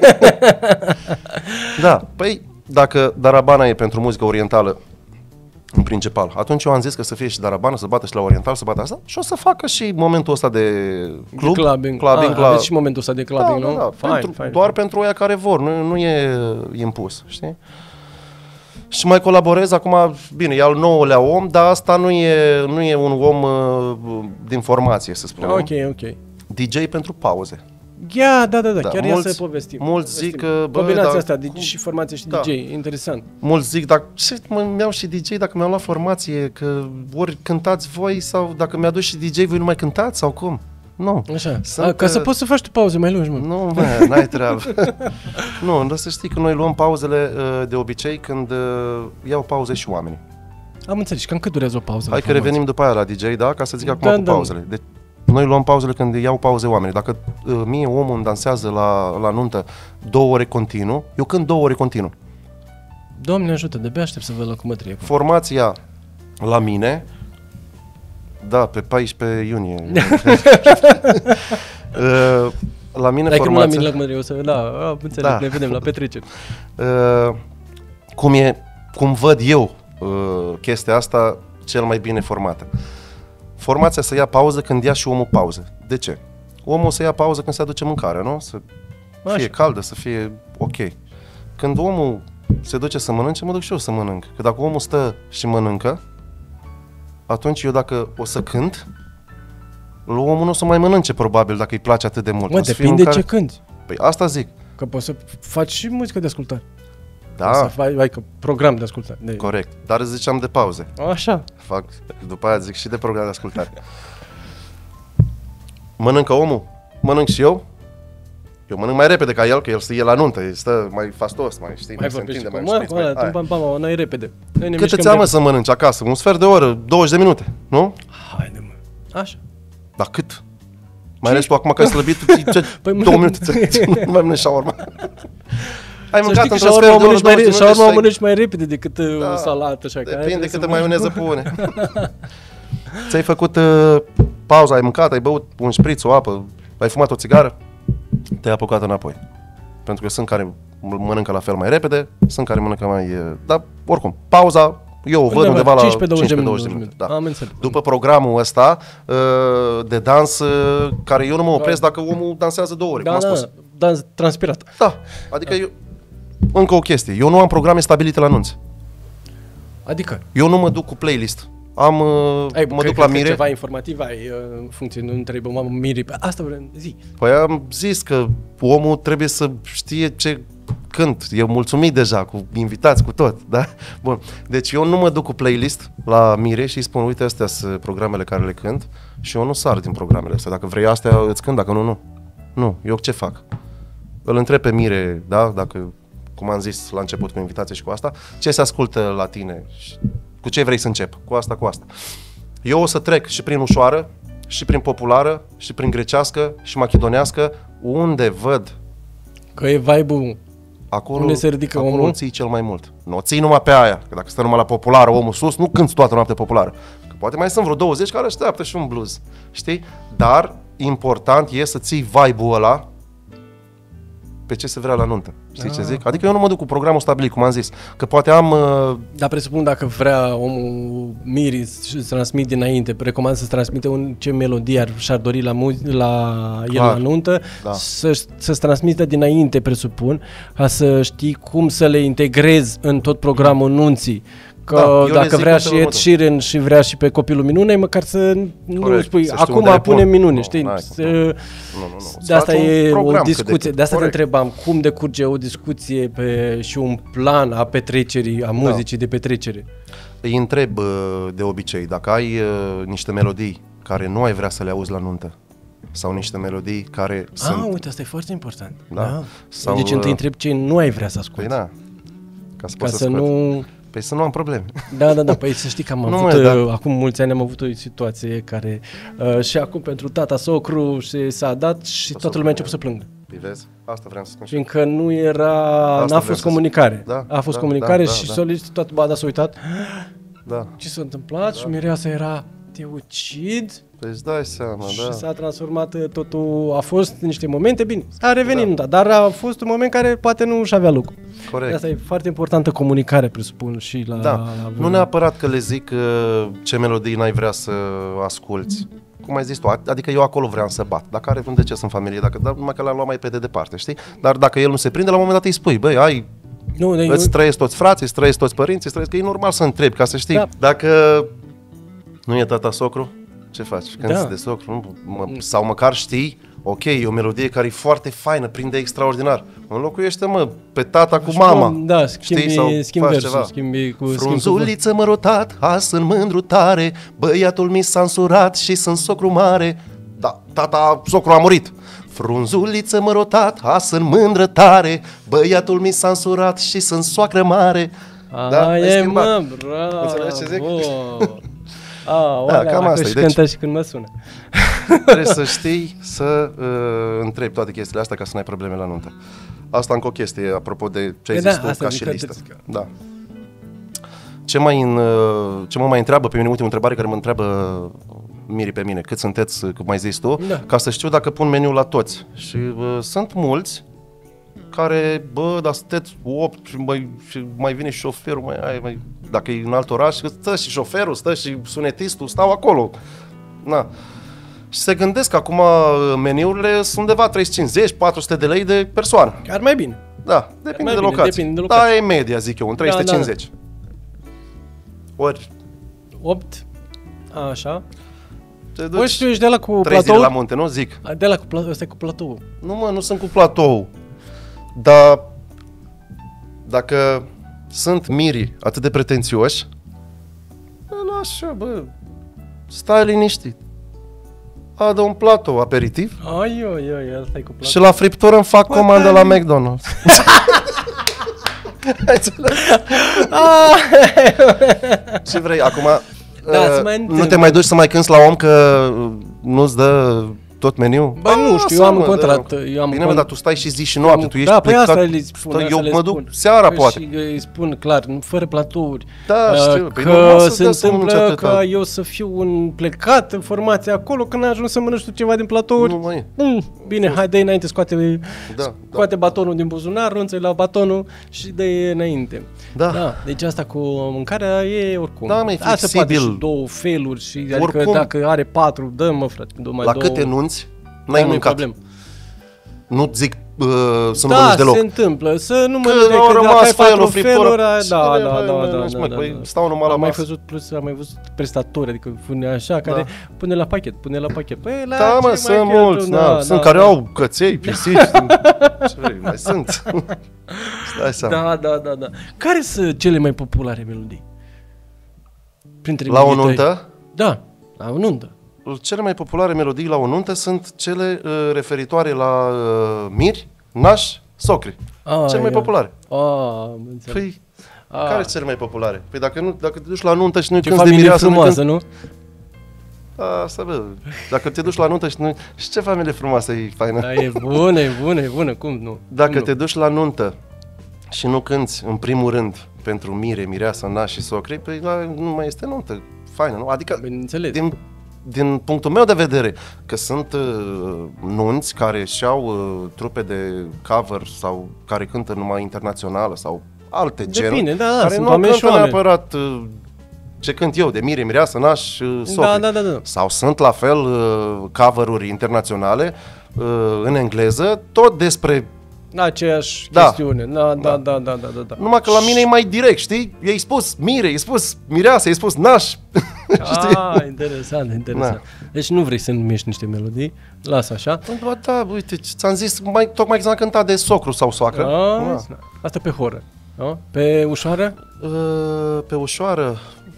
Da, păi dacă darabana e pentru muzică orientală în principal, atunci eu am zis că să fie și darabana, să bată și la oriental, să bată asta și o să facă și momentul ăsta de club, De clubbing. clubbing ah, la... aveți și momentul ăsta de clubbing, da, nu? da, da. Fine, pentru, fine, doar fine. pentru oia care vor, nu, nu e impus, știi? Și mai colaborez acum, bine, e al nouălea om, dar asta nu e, nu e un om uh, din formație, să spunem. Ok, ok. D J pentru pauze. Ia, da, da, da, Da, chiar mulți- ia să povestim. mulți povestim. zic că, bă, combinația dar asta, de, cum- și formație și Da. D J, interesant. Mulți zic, dacă ce mă, mi-au și D J dacă mi-am luat formație, că ori cântați voi sau dacă mi-a dus și D J, voi nu mai cântați sau cum? Nu. Așa, Sunt, A, ca să uh, poți să faci tu pauze mai lungi, mă. Nu, mă, n-ai treabă. Nu, dar să știi că noi luăm pauzele uh, de obicei când uh, iau pauze și oamenii. Am înțeles, cam cât durează o pauză? Hai la că formație? revenim după aia la D J, da? Ca să zic acum Da, cu da. pauzele. Deci, noi luăm pauzele când iau pauze oamenii. Dacă uh, mie omul îmi dansează la, la nuntă două ore continuu, eu cânt două ore continuu. Doamne ajută, de-abia aștept să văd la cum mă trec. Formația la mine, da, pe paisprezece iunie. uh, la mine Dacă nu la formația... mine la cum mă trec, o să... Da, a, înțeleg, Da. ne vedem la petreceri. Uh, cum, e, cum văd eu uh, chestia asta cel mai bine formată. Formația să ia pauză când ia și omul pauză. De ce? Omul să ia pauză când se aduce mâncare, nu? Să fie Așa. caldă, să fie ok. Când omul se duce să mănânce, mă duc și eu să mănânc. Că dacă omul stă și mănâncă, atunci eu dacă o să cânt, omul nu o să mai mănânce probabil dacă îi place atât de mult. Mă, depinde care... ce cânti. Păi asta zic. Că poți să faci și muzică de ascultare. Da. Să faci, adică program de ascultare. De... Corect. Dar îți ziceam de pauze. Așa. Fac, după aia zic și de program de ascultare. Mănâncă omul, mănânc și eu. Eu mănânc mai repede ca el, că el e la nuntă, el stă mai fastos, mai știi, mai se întinde, mai mă, șpriț, mai... Mă, mă, noi repede. Noi cât îți amă să mănânci acasă? Un sfert de oră, douăzeci de minute, nu? Haide, mă. Așa. Dar cât? Mai ales tu acum că ai slăbit, ce, păi două minute, nu mai mănânci shawarma. Ai mâncat într-un sfert de oră, douăzeci de minute. Shawarma o mănânci mai repede decât o salată. Depinde câtă maioneză pune. Ți-ai făcut pauza, ai mâncat, ai băut un șpriț, o apă, ai fumat o țigară, te-ai apucat înapoi. Pentru că sunt care mănâncă la fel mai repede, sunt care mănâncă mai... Dar oricum, pauza, eu o văd undeva la cincisprezece douăzeci de minute. Da. Am înțeles. După programul ăsta de dans, care eu nu mă opresc dacă omul dansează două ore, da, cum am da, spus. Dans transpirat. Da, adică da. Eu... Încă o chestie, eu nu am programe stabilite la nunți. Adică? Eu nu mă duc cu playlist. Am, ai, mă duc la mire. Ceva informativ ai în funcție, nu întreb, mă miri, asta vrem, zi. Păi am zis că omul trebuie să știe ce cânt. Eu mulțumit deja cu invitați, cu tot, da? Bun. Deci eu nu mă duc cu playlist la mire și îi spun, uite, astea sunt programele care le cânt și eu nu sar din programele astea. Dacă vrei astea, îți cânt, dacă nu, nu. Nu, eu ce fac? Îl întreb pe mire, da? Dacă, cum am zis la început cu invitație și cu asta, ce se ascultă la tine? Cu ce vrei să încep? Cu asta, cu asta. Eu o să trec și prin ușoară, și prin populară, și prin grecească, și macedonească, unde văd că e vibe-ul, acolo, unde se ridică acolo omul. ții cel mai mult. Nu o ții numai pe aia, că dacă stă numai la populară, omul sus, nu cânti toată noaptea populară. Că poate mai sunt vreo douăzeci care așteaptă și un blues, știi? Dar important e să ții vibe-ul ăla pe ce se vrea la nuntă. Știi ah. ce zic? Adică eu nu mă duc cu programul stabilit, cum am zis. Că poate am... Uh... Dar presupun dacă vrea omul Miri să transmit dinainte, recomand să-ți transmite un, ce melodie ar, și-ar dori la, mu- la el la nuntă, da. să, să-ți transmită dinainte, presupun, ca să știi cum să le integrezi în tot programul nunții. Că da, dacă vrea și Ed Sheeran și vrea și pe Copilul Minunei, măcar să nu spui, acum punem minune, știi? N-ai, să, nu, nu, nu. De asta e o discuție, de, de asta corect. Te întrebam, cum decurge o discuție pe, și un plan a petrecerii, a muzicii da. de petrecere? Îi întreb de obicei, dacă ai uh, niște melodii care nu ai vrea să le auzi la nuntă, sau niște melodii care ah, sunt... Ah, uite, asta e foarte important. Da? Da. Sau, deci întâi întreb ce nu ai vrea să asculti. Păi da, ca să, ca să, să nu... Păi să nu am probleme. Da, da, da, păi să știi că am nu avut, mai, da. acum mulți ani am avut o situație care uh, și acum pentru tata, socru și s-a dat și toată lumea a început să plângă. Păi vezi? Asta vreau să spun și fiindcă nu era, asta n-a fost comunicare. Da, a fost da, comunicare da, și da, solicitul toată bada s-a uitat. Da. Ce s-a întâmplat? Da. Și mireasa era, te ucid? Păi îți dai seama, și da. Și s-a transformat totul, a fost niște momente, bine, a revenit, da. dar a fost un moment care poate nu și avea loc. Corect. Asta e foarte importantă comunicare, presupun, și la... Da, la nu neapărat că le zic uh, ce melodii n-ai vrea să asculți. Cum ai zis tu, adică eu acolo vreau să bat. Dacă are un deces în familie, dacă, dar numai că l-am luat mai pe de departe, știi? Dar dacă el nu se prinde, la un moment dat îi spui, băi, ai... Nu, îți trăiesc toți frații, îți trăiesc toți părinții, îți trăiesc, că e normal să întrebi, ca să știi. Da. Dacă nu e tata socru, ce faci? Când da. de socru, nu, mă, sau măcar știi, ok, e o melodie care e foarte faină, prinde extraordinar. Înlocuiește, mă, pe tata cu mama. Da, schimbi, știi? Sau schimbi faci versul, ceva. Schimbi cu, Frunzuliță mă rotat, azi sunt mândru tare, băiatul mi s-a însurat și sunt socru mare. Da, tata, socru a murit. Frunzuliță mă rotat, azi sunt mândră tare, băiatul mi s-a însurat și sunt soacră mare. A, da, e, mă, bravo. Înțelegi ce zic? A, da, cam asta și cântă și când mă sună. Trebuie să știi să uh, întrebi toate chestiile astea ca să n-ai probleme la nuntă. Asta încă o chestie, apropo de ce ai zis da, tu ca și listă. Da. Ce, mai în, uh, ce mă mai întreabă pe mine, ultima întrebare care mă întreabă Miri pe mine, cât sunteți, cum mai zis tu, da. Ca să știu dacă pun meniul la toți. Și uh, sunt mulți care, bă, dar sunteți opt și mai, și mai vine și șoferul, mai, ai, mai, dacă e în alt oraș, stă și șoferul, stă și sunetistul, stau acolo. Na. Și se gândesc că acum meniurile sunt undeva treizeci cincizeci patru sute de lei de persoană. Chiar mai bine. Da, depinde Mai de bine, locație. depinde de locație. Da, e media, zic eu, un trei sute cincizeci. Da, Ori opt, așa. te Bă, duci și tu ești de la cu trei zile platou? la munte, nu? Zic. De la cu platou, ăsta e cu platou. Nu, mă, nu sunt cu platou. Dar dacă sunt mirii atât de pretențioși, bă, așa, bă, stai liniștit. Adă un platou aperitiv Ai, ai, ai, asta e cu platou. și la friptură îmi fac Bă, comandă tare. la McDonald's. Ai înțeles? Ce vrei? Acum, Da, uh, se mai nu întâmplă. te mai duci să mai cânti la om că nu-ți dă tot meniu? Bă, nu știu, eu am un contract. Da. Eu am Bine, un mă, con- dar tu stai și zi și noapte, tu ești da, păi plecat. asta le spun, Stai, asta eu le mă spun. duc seara, Păi poate. Și îi spun clar, nu fără platouri. Da, știu. Păi Că normal să se dea să mănânci întâmplă atâta. ca eu să fiu un plecat în formație acolo, când ajung să mănânci tu ceva din platouri. Nu mai e. Mm, bine, hai, dă înainte, scoate, Da, scoate batonul din buzunar, ronță la batonul și dă înainte. Da. Da, deci asta cu mâncarea e oricum. Da, mă, e Asta se poate flexibil. și două feluri și adică Oricum. dacă are patru, dă mă frate, dă mai La două. câte nunți Da, n-ai nu-i mâncat? problem. Nu zic uh, să nu Da, mănânci deloc. se întâmplă, să nu mă Că au rămas felul, friptură. feluri, da, Și da, le- da, mai- da, mai- da, mai- da, mai- da, păi da. stau numai la Am mai masă. văzut, plus am mai văzut prestatori, adică pune așa, care Da. pune la pachet, pune la pachet. Păi, la Da, ce mă, mai sunt cheltuie? mulți, da, sunt care au căței, pisici, ce vrei, mai sunt. Stai seama. Da, da, da, da. Care sunt cele mai populare melodii? Printre La o mirii tăi? nuntă, Da, la o nuntă. cele mai populare melodii la o nuntă sunt cele uh, referitoare la uh, miri, nași, socri. Ah, Cele mai ia. populare. Ah, am înțeles. Păi, Ah. care sunt cele mai populare? Păi dacă, nu, dacă te duci la nuntă și nu-i Ce cânti de familie mireasă, nu-i frumoasă, cânti... nu? Asta, bă, dacă te duci la nuntă și nu... Și ce familie frumoasă e faină? Da, e bună, e bună, e bună, cum nu? Dacă Cum te duci la nuntă și nu cânti în primul rând pentru mire, mireasă, nași și socri, păi la, nu mai este nuntă. Faină, nu? Adică, nu? Bineînțeles. din, din punctul meu de vedere, că sunt uh, nunți care și-au uh, trupe de cover sau care cântă numai internațională sau alte genuri, Depinde, da, da, care sunt nu oameni și cântă oameni. neapărat uh, ce cânt eu, de mire, mireasă, naș, uh, socri. Da, da, da, da. Sau sunt la fel uh, cover-uri internaționale uh, în engleză, tot despre... Aceeași Da. chestiune. Da, da, Da. da, da, da, da, da. Numai că la mine e mai direct, știi? I-ai spus mire, i-ai spus mireasă, i-ai spus naș. Ah, interesant, interesant. Deci nu vrei să numești niște melodii, lasă așa. Ba da, uite, ți-am zis, mai, tocmai că am cântat de socru sau soacră. Ah, Da. asta pe horă. Da? Pe ușoară? Uh, pe ușoară,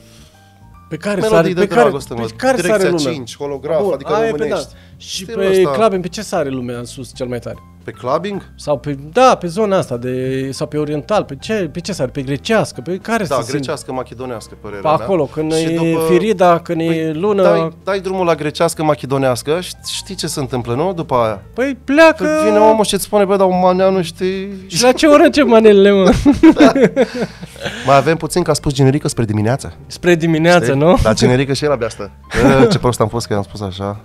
Pe care sare, melodii pe de care, dragoste, pe mă. care sare Direcția lumea? cinci, holograf, Bun, adică aia e pe românești. da. Și Stilul pe ăsta. clubing, pe ce sare lumea în sus cel mai tare? Pe clubbing? Sau pe, da, pe zona asta, de, sau pe oriental, pe ce, pe ce sare? Pe grecească? Pe care Da, se grecească, macedonească, părerea Pe mea. acolo, când Și e după- Firida, când e Păi, lună, Dai, dai drumul la grecească, macedonească, ș- știi ce se întâmplă, nu? După aia. păi pleacă... Că vine omul și îți spune, bă, dar un manea nu știi... Și la ce oră încep manelele, mă? Mai avem puțin, că a spus generică spre dimineață. Spre dimineață, Știi? nu? Dar generică și el abia stă. Bă, ce prost am fost că am spus așa.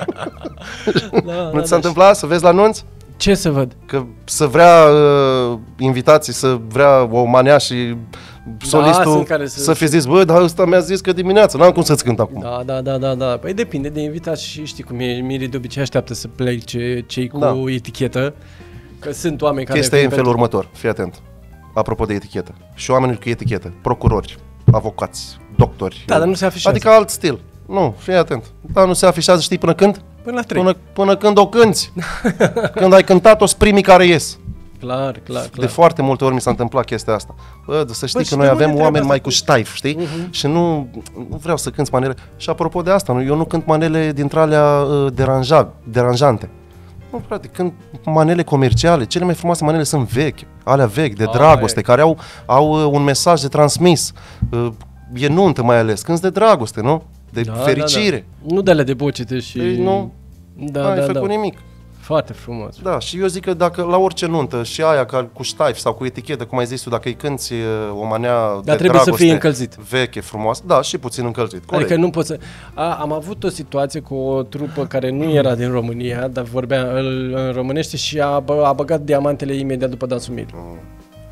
Da, Nu ți s-a întâmplat să vezi la anunț? Ce să văd? Că să vrea uh, invitații, să vrea o manea și solistul sunt care să- să fi zis, bă, dar ăsta mi-a zis că dimineața, n-am cum să-ți cânt acum. Da, da, da, da, da. Păi depinde de invitați și știi cum e, mirii de obicei așteaptă să plece cei cu Da. etichetă, că sunt oameni care... Chestia e vin în felul pentru- următor, fii atent. Apropo de etichetă. Și oamenii cu etichetă, procurori, avocați, doctori. Da, dar nu se afișează. Adică alt stil. Nu, fii atent. Dar nu se afișează, știi până când? Până la trei. Până, până când o cânti. Când ai cântat-o, sunt primii care ies. Clar, clar, clar. De foarte multe ori mi s-a întâmplat chestia asta. Bă, să știi Bă, că și noi de unde avem treaba oameni asta mai cu- cu ștaif, știi? Mhm. Și nu, nu vreau să cânti manele. Și apropo de asta, nu, eu nu cânt manele dintre alea uh, deranja, deranjante. Nu, frate, cânt manele comerciale. Cele mai frumoase manele sunt vechi, alea vechi, de Aia dragoste, e. care au, au uh, un mesaj de transmis. Uh, e nuntă mai ales, cânti de dragoste, nu? De Da, fericire. Da, da. Nu de alea de bocete și... Păi nu, Da, n-ai da, făcut da. nimic. Foarte frumos. Da, și eu zic că dacă la orice nuntă și aia ca cu ștaif sau cu etichetă, cum ai zis tu, dacă îi cânti uh, o manea de Dar trebuie să dragoste fie încălzit. veche, frumoasă, da, și puțin încălzit. Corect. Adică nu pot să... A, am avut o situație cu o trupă care nu era din România, dar vorbea în, în românește și a, bă, a băgat diamantele imediat după dansul mirii. Mm.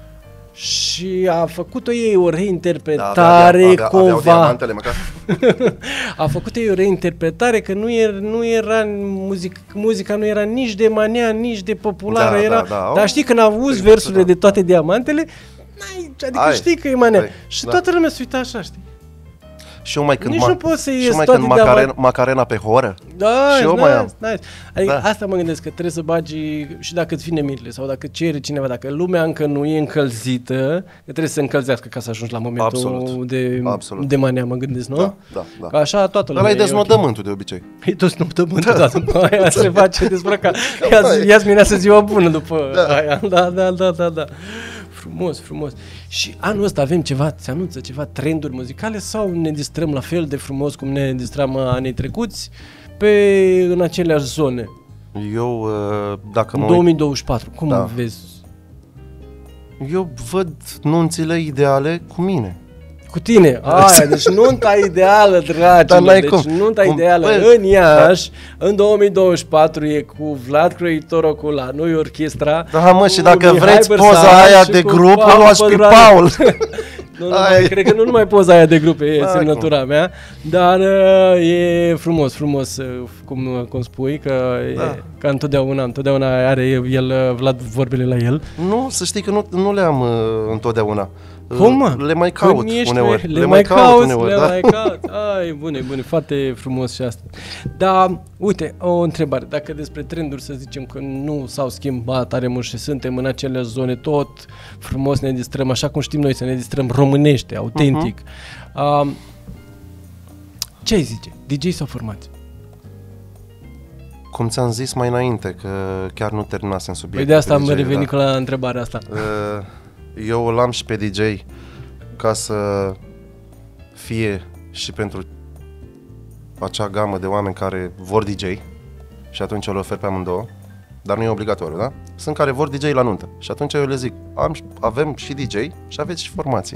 și a făcut-o ei o Da, reinterpretare avea, avea, cumva. aveau diamantele măcar. A făcut ei o reinterpretare că nu era, nu era muzic, muzica nu era nici de manea, nici de populară, Da, era, da, da. dar știi când auzi versurile de toate diamantele, n-ai, adică Ai, știi că e manea. ai, Și da. toată lumea se uita așa, știi? Și eu mai când, Nici ma- nu poți să și ies eu mai toate când macarena, diamantele. macarena pe horă. Da, Și eu nice, mai am. nice. Adică Da. asta mă gândesc, că trebuie să bagi și dacă îți vine mirile sau dacă cere cineva, dacă lumea încă nu e încălzită, că trebuie să se încălzească ca să ajungi la momentul Absolut. de, Absolut. de mania, mă gândesc, nu? Da, da, da. Că așa toată lumea Ăla e e ok. deznodământul de obicei. Păi toți nu dă bântă, da, după aia se face dezbrăca. Ia-ți mineasă ziua bună după Da. aia. Da, da, da, da, da. Frumos, frumos. Și anul ăsta avem ceva, ți anunță ceva trenduri muzicale sau ne distrăm la fel de frumos cum ne distram anii trecuți pe în aceleași zone? Eu, uh, dacă În mă două mii douăzeci și patru, cum Da. vezi? uit, eu văd nunțile ideale cu mine. Cu tine, aia, deci nunta ideală, dragilor, Dar n-ai deci cum. nunta Cum? ideală Bă, în Iași, în două mii douăzeci și patru e cu Vlad Croitorul, cu La Noi Orchestra. Da, mă, și cu dacă Mihai vreți Bărsan poza aia și de cu grup, Paul o luați pe Pădurare. Paul. Nu, nu, Ai. mai, cred că nu numai poza aia de grup e Da, semnătura mea, dar uh, e frumos, frumos, uh, cum, cum spui, că Da. e, ca întotdeauna, întotdeauna are el, uh, Vlad, vorbele la el. Nu, să știi că nu, nu le am uh, întotdeauna. Uh, Cum, mă? Le mai caut Când ești, uneori. Le, le mai cauți, uneori, le da. mai cauți. Ai, bune, bune, foarte frumos și asta. Dar, uite, o întrebare. Dacă despre trenduri să zicem că nu s-au schimbat tare mult și suntem în aceleași zone, tot frumos ne distrăm, așa cum știm noi să ne distrăm românește, autentic. Uh-huh. Uh, ce ai zice? D J sau formați? Cum ți-am zis mai înainte, că chiar nu terminasem subiectul. Păi de asta cu am D J-ul, revenit da. la întrebarea asta. Uh, Eu îl am și pe D J ca să fie și pentru acea gamă de oameni care vor D J și atunci eu le ofer pe amândouă, dar nu e obligatoriu, da? Sunt care vor D J la nuntă și atunci eu le zic, am, avem și D J și aveți și formație.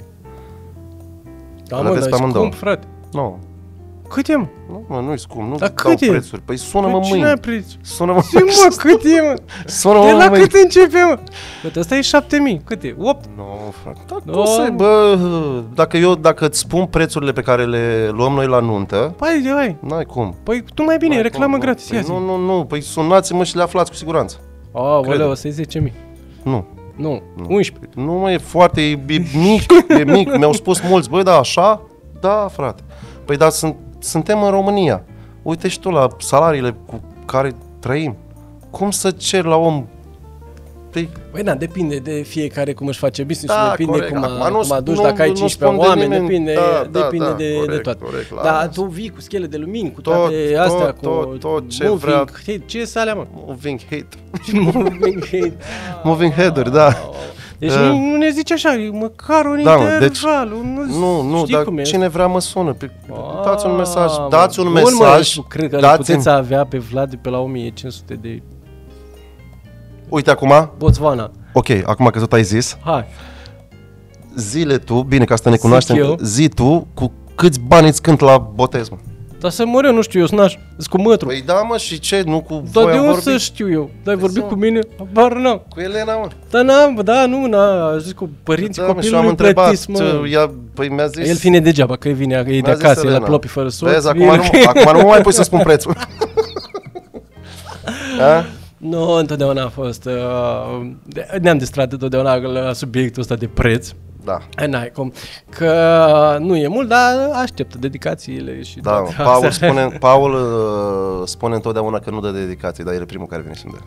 Da, le mă, aveți dar pe e amândouă. scump, frate. Nu, Cât e, mă? nu, mă, nu-i scump, nu Dar dau cât e? prețuri. Păi sună-mă Păi cine mâine. a preț? Sună-mă Zi, mă, cât e, mă? Sună-mă De la mâine. cât începe, mă? Bă, ăsta e șapte mii. Cât e? opt? Nu, frate. Dar No. cum să, bă, dacă eu, dacă îți spun prețurile pe care le luăm noi la nuntă, Păi, de hai. n-ai cum. Păi, tu mai bine, N-ai reclamă cum, gratis, Păi ia zi. nu, nu, nu, păi sunați-mă și le aflați cu siguranță. A, crede. oleu, o să-i zece mii. Nu, Nu, unsprezece. nu mai e foarte, e, e mic, e mic. Mi-au spus mulți, băi, da, așa? Da, frate. Păi, dar sunt, suntem în România. Uite și tu la salariile cu care trăim. Cum să cer la om? Păi, Păi, da, depinde de fiecare cum își face business-ul, Da, depinde corect. cum, a, Acum nu cum aduci, nu- dacă ai nu cincisprezece spun de oameni, nimeni. depinde, Da, da, depinde da, de, corect, de toate. corect, la Dar asta. tu vii cu schele de lumini, cu Tot, toate tot, astea, cu tot, tot ce moving, vrea. Hey, ce sunt alea, mă? Moving head. Moving head. Moving head-uri, da. Deci Uh, nu, nu ne zice așa, e măcar un Da, mă, interval, deci- un, Nu, nu, știi dar cum e? cine vrea mă sună. Pe, dați un Ah, mesaj, mă. dați un Bun, mesaj. Mă, cred că îl dați puteți avea pe Vlad de pe la o mie cinci sute de Uite acum, Botswana. ok, acum că tot ai zis, Hai. zile tu, bine că asta ne Zic cunoaștem, eu. zi tu cu câți bani îți cânt la botez, mă. Dar să mor eu, nu știu, eu sunt naș, sunt cu mătru. Păi da, mă, și ce, nu cu Dar voi de am unde vorbit? să știu eu? Dar ai vorbit Să- cu mine? Abar n-am. Cu Elena, mă. Dar n-am, da, nu, n-a, a zis cu părinții Da, mă, și eu am copilului întrebat, plătiți, mă. ea, păi mi-a zis... El vine degeaba, că vine, e de mi-a zis acasă, el la Elena. plopi fără soț. Vezi, acum vine nu, că- acum nu mai pui să spun prețul. Da? Nu, întotdeauna a fost, uh, de- ne-am distrat întotdeauna la subiectul ăsta de preț. Da. E, n-ai cum. Că nu e mult, dar așteptă dedicațiile și Da, toate Paul, astea. spune, Paul uh, spune întotdeauna că nu dă dedicații, dar el e primul care vine și îmi dă.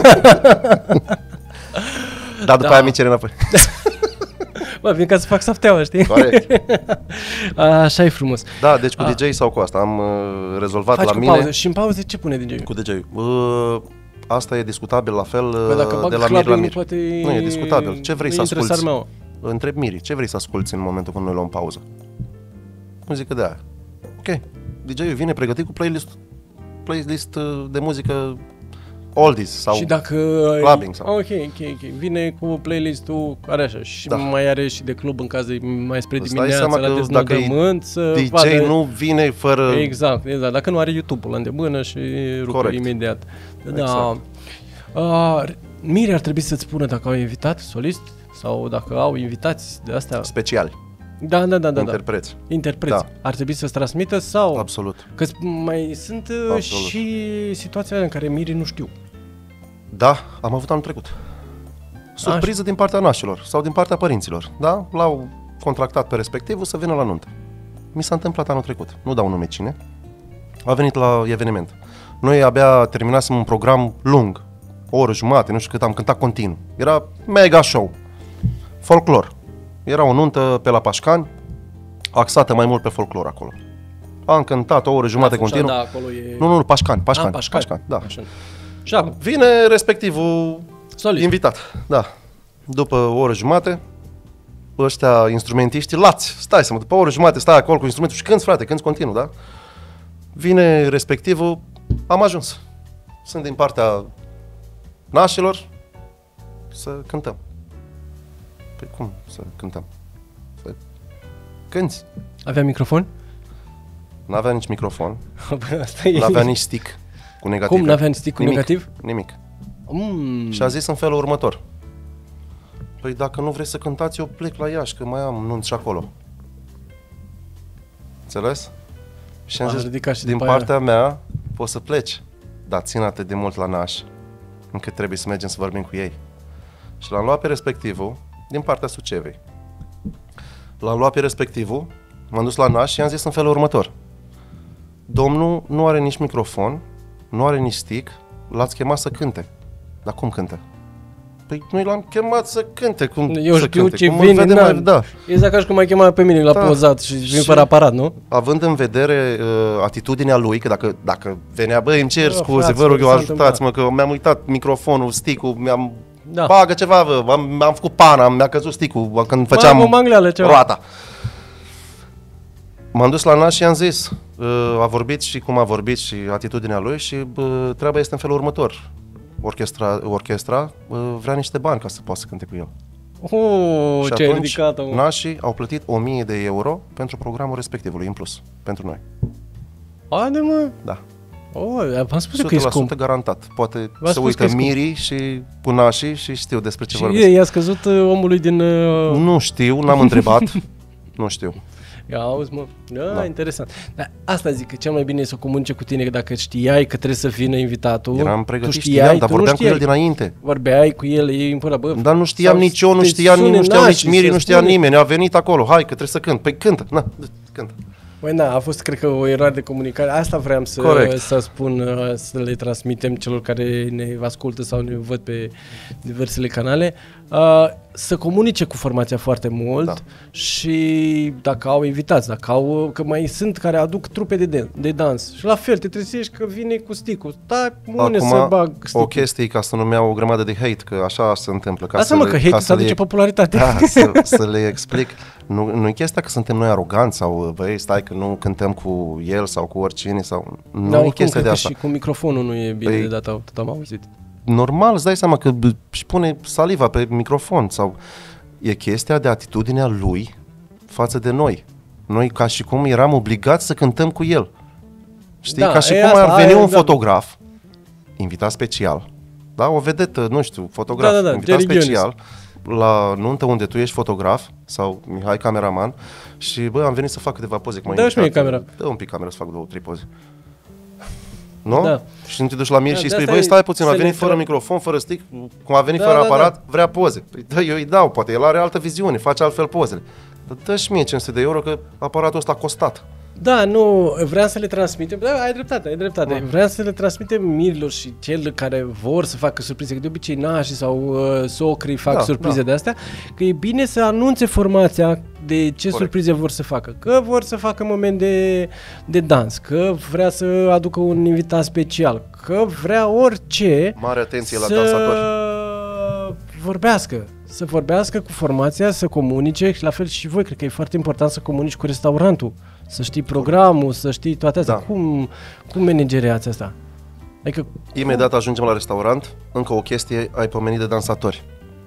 Dar după Da. aia mi cere înapoi. Bă, vin ca să fac safteaua, știi? Corect. Așa e frumos. Da, deci cu A. D J sau cu asta am uh, rezolvat Faci la cu mine pauză. Și în pauze ce pune D J-ul? cu D J-ul. Uh, asta e discutabil la fel uh, Că dacă bag de la mir clubbing, la nu mir. poate... Nu, e discutabil. Ce vrei nu să intră asculti? sarmeaua. Întreb Miri, ce vrei să asculti în momentul când noi luăm pauză? Muzică de aia. Ok. D J-ul vine pregătit cu playlist, playlist uh, de muzică oldies sau... Și dacă... clubbing sau- Ok, ok, ok. Vine cu playlist-ul care așa. Și Da. mai are și de club în caz de mai spre Îți dai dimineața, seama la că dacă e deznodământ, să D J vadă... nu vine fără... Exact, exact. Dacă nu are YouTube-ul la îndemână și rupe Corect. imediat. Da. Exact. Uh, Miri ar trebui să-ți spună dacă au invitat solist sau dacă au invitați de astea. Speciali. Da, da, da, da. Interpreți. Da. Interpreți. Da. Ar trebui să-ți transmită sau... Absolut. Că mai sunt Absolut. și situațiile în care mirii nu știu. Da, am avut anul trecut. Surpriză Așa. din partea nașilor sau din partea părinților. Da? L-au contractat pe respectivul să vină la nuntă. Mi s-a întâmplat anul trecut. Nu dau nume cine. A venit la eveniment. Noi abia terminasem un program lung. O oră jumate, nu știu cât, am cântat continuu. Era mega show. Folclor. Era o nuntă pe la Pașcani, axată mai mult pe folclor acolo. Am cântat o oră jumate continuu. Da, acolo e... Nu, nu, Pașcani, Pașcani, ah, Pașcani. Pașcani, da. Așa. Și acum. Vine respectivul Solist. invitat. Da. După o oră jumate, ăștia instrumentiști, lați, stai să mă, după o oră jumate stai acolo cu instrumentul și cânti, frate, cânti continuu, da? Vine respectivul, am ajuns. Sunt din partea nașilor să cântăm. Păi cum să cântăm? Să cânti. Avea microfon? N-avea nici microfon. Asta e... N-avea nici stick cu negativ. Cum n-avea nici stick cu nimic, negativ? Nimic. Mm. Și a zis în felul următor. Păi dacă nu vrei să cântați, eu plec la Iași, că mai am nunți și acolo. Înțeles? Și am zis, și din partea aia. mea, poți să pleci, dar țin atât de mult la naș, încât trebuie să mergem să vorbim cu ei. Și l-am luat pe respectivul, din partea Sucevei. L-am luat pe respectivul, m-am dus la naș și i-am zis în felul următor. Domnul nu are nici microfon, nu are nici stick, l-ați chemat să cânte. Dar cum cântă? Păi noi l-am chemat să cânte. Cum Eu să știu cânte? ce cum vine, vedem, mai, da. Exact ca și cum ai chemat pe mine la da. pozat și vin și fără aparat, nu? Având în vedere uh, atitudinea lui, că dacă, dacă venea, băi, îmi cer scuze, frați, vă rog eu, ajutați-mă, că mi-am uitat microfonul, stick-ul, mi-am... Da. Bagă ceva, vă, am, am făcut pana, mi-a căzut stick-ul când făceam mangleală, roata. M-am dus la naș și i-am zis, uh, a vorbit și cum a vorbit și atitudinea lui și uh, treaba este în felul următor. Orchestra, orchestra uh, vrea niște bani ca să poată să cânte cu el. Oh, și ce atunci ridicată, nașii au plătit o mie de euro pentru programul respectivului, în plus, pentru noi. Ade, mă? Da. Oh, v-am spus că e scump. Garantat. Poate să uită mirii și cu nașii și știu despre ce și vorbesc. Și i-a scăzut uh, omului din... Uh... Nu știu, n-am întrebat. Nu știu. Ia auzi, mă, da, da. Interesant. Dar asta zic, că cel mai bine e să comunice cu tine, că dacă știai că trebuie să vină invitatul, eram pregătit, tu știai, știam, dar tu vorbeam știai. cu el dinainte. Vorbeai cu el, ei îmi bă. Dar nu știam nici eu, nu știa nimeni, nu știau nici mirii, nu știa nimeni. A venit acolo, hai că trebuie să cânt. Păi cântă, na, cântă. Băi, da, a fost, cred că, o eroare de comunicare. Asta vreau să, să spun, să le transmitem celor care ne ascultă sau ne văd pe diversele canale. Uh, să comunice cu formația foarte mult da. Și dacă au invitați, dacă au, că mai sunt care aduc trupe de, de, de dans. Și la fel, te trezești că vine cu sticul. Da, unde să bag sticul? O chestie ca să nu-mi iau o grămadă de hate, că așa se întâmplă. Ca Asta mă, că hate să aduce popularitate. Da, să, să le explic. Nu, nu e chestia că suntem noi aroganți sau, băi, stai că nu cântăm cu el sau cu oricine sau... Nu da, e chestia de asta. Și cu microfonul nu e bine păi, de data, tot am auzit. Normal, îți dai seama că își pune saliva pe microfon sau... E chestia de atitudinea lui față de noi. Noi ca și cum eram obligați să cântăm cu el. Știi? Da, ca și cum asta, ar veni un da. fotograf, invitat special, da? O vedetă, nu știu, fotograf, da, da, da. invitat Jerry special, Gionis. La nuntă unde tu ești fotograf sau Mihai cameraman și bă, am venit să fac câteva poze. Dă și mie camera. Dă un pic camera să fac două, trei poze. Nu? Da. Și nu te duci la mir da, și îi spui, băi, stai puțin, a venit fără microfon, fără stick, cum a venit da, fără da, aparat, da. vrea poze. Păi da, eu îi dau, poate el are altă viziune, face altfel pozele. Dar dă și mie cinci sute de euro că aparatul ăsta a costat. Da, nu, vreau să le transmitem, da, ai dreptate, ai dreptate, da. Vreau să le transmitem mirilor și celor care vor să facă surprize, că de obicei nașii sau uh, socrii fac da, surprize da. de astea, că e bine să anunțe formația de ce Corect. surprize vor să facă, că vor să facă moment de, de dans, că vrea să aducă un invitat special, că vrea orice. Mare atenție să la dansatori. vorbească, să vorbească cu formația, să comunice și la fel și voi, cred că e foarte important să comunici cu restaurantul. Să știi programul, să știi toate astea. Da. Cum, cum manageriați asta? Adică, Imediat cum? ajungem la restaurant, încă o chestie, ai pomenit de dansatori.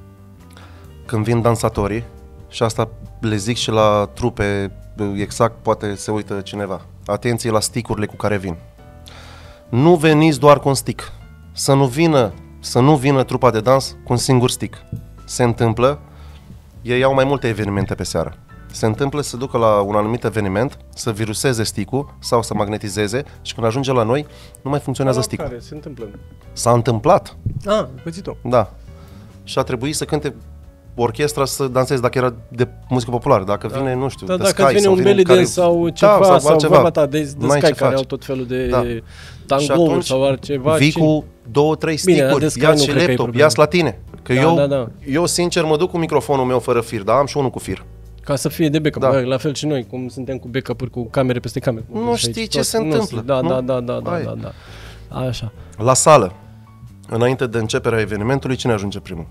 Când vin dansatorii, și asta le zic și la trupe, exact poate se uită cineva, atenție la stick-urile cu care vin. Nu veniți doar cu un stick. Să nu vină, să nu vină trupa de dans cu un singur stick. Se întâmplă ei iau mai multe evenimente pe seară. Se întâmplă să ducă la un anumit eveniment, să viruseze stick-ul sau să magnetizeze și când ajunge la noi, nu mai funcționează stick-ul. Care se întâmplă? S-a întâmplat. Ah, pățit-o. Da. Și a trebuit să cânte orchestra să danseze dacă era de muzică populară, dacă da. vine, nu știu, da, de dacă Sky vine un belly dance sau ceva, da, sau, sau vorba ta de, de Sky care faci. Au tot felul de da. tangouri sau altceva. Vii cu două, trei stick-uri, ia-ți și laptop, ia-ți la tine. Că da, eu, da, da. eu, sincer, mă duc cu microfonul meu fără fir, dar am și unul cu fir. Ca să fie de backup, da. La fel și noi, cum suntem cu backup-uri, cu camere peste camere. Nu știi aici, ce se întâmplă. Da, da, da, da, da, da, da. Așa. La sală, înainte de începerea evenimentului, cine ajunge primul?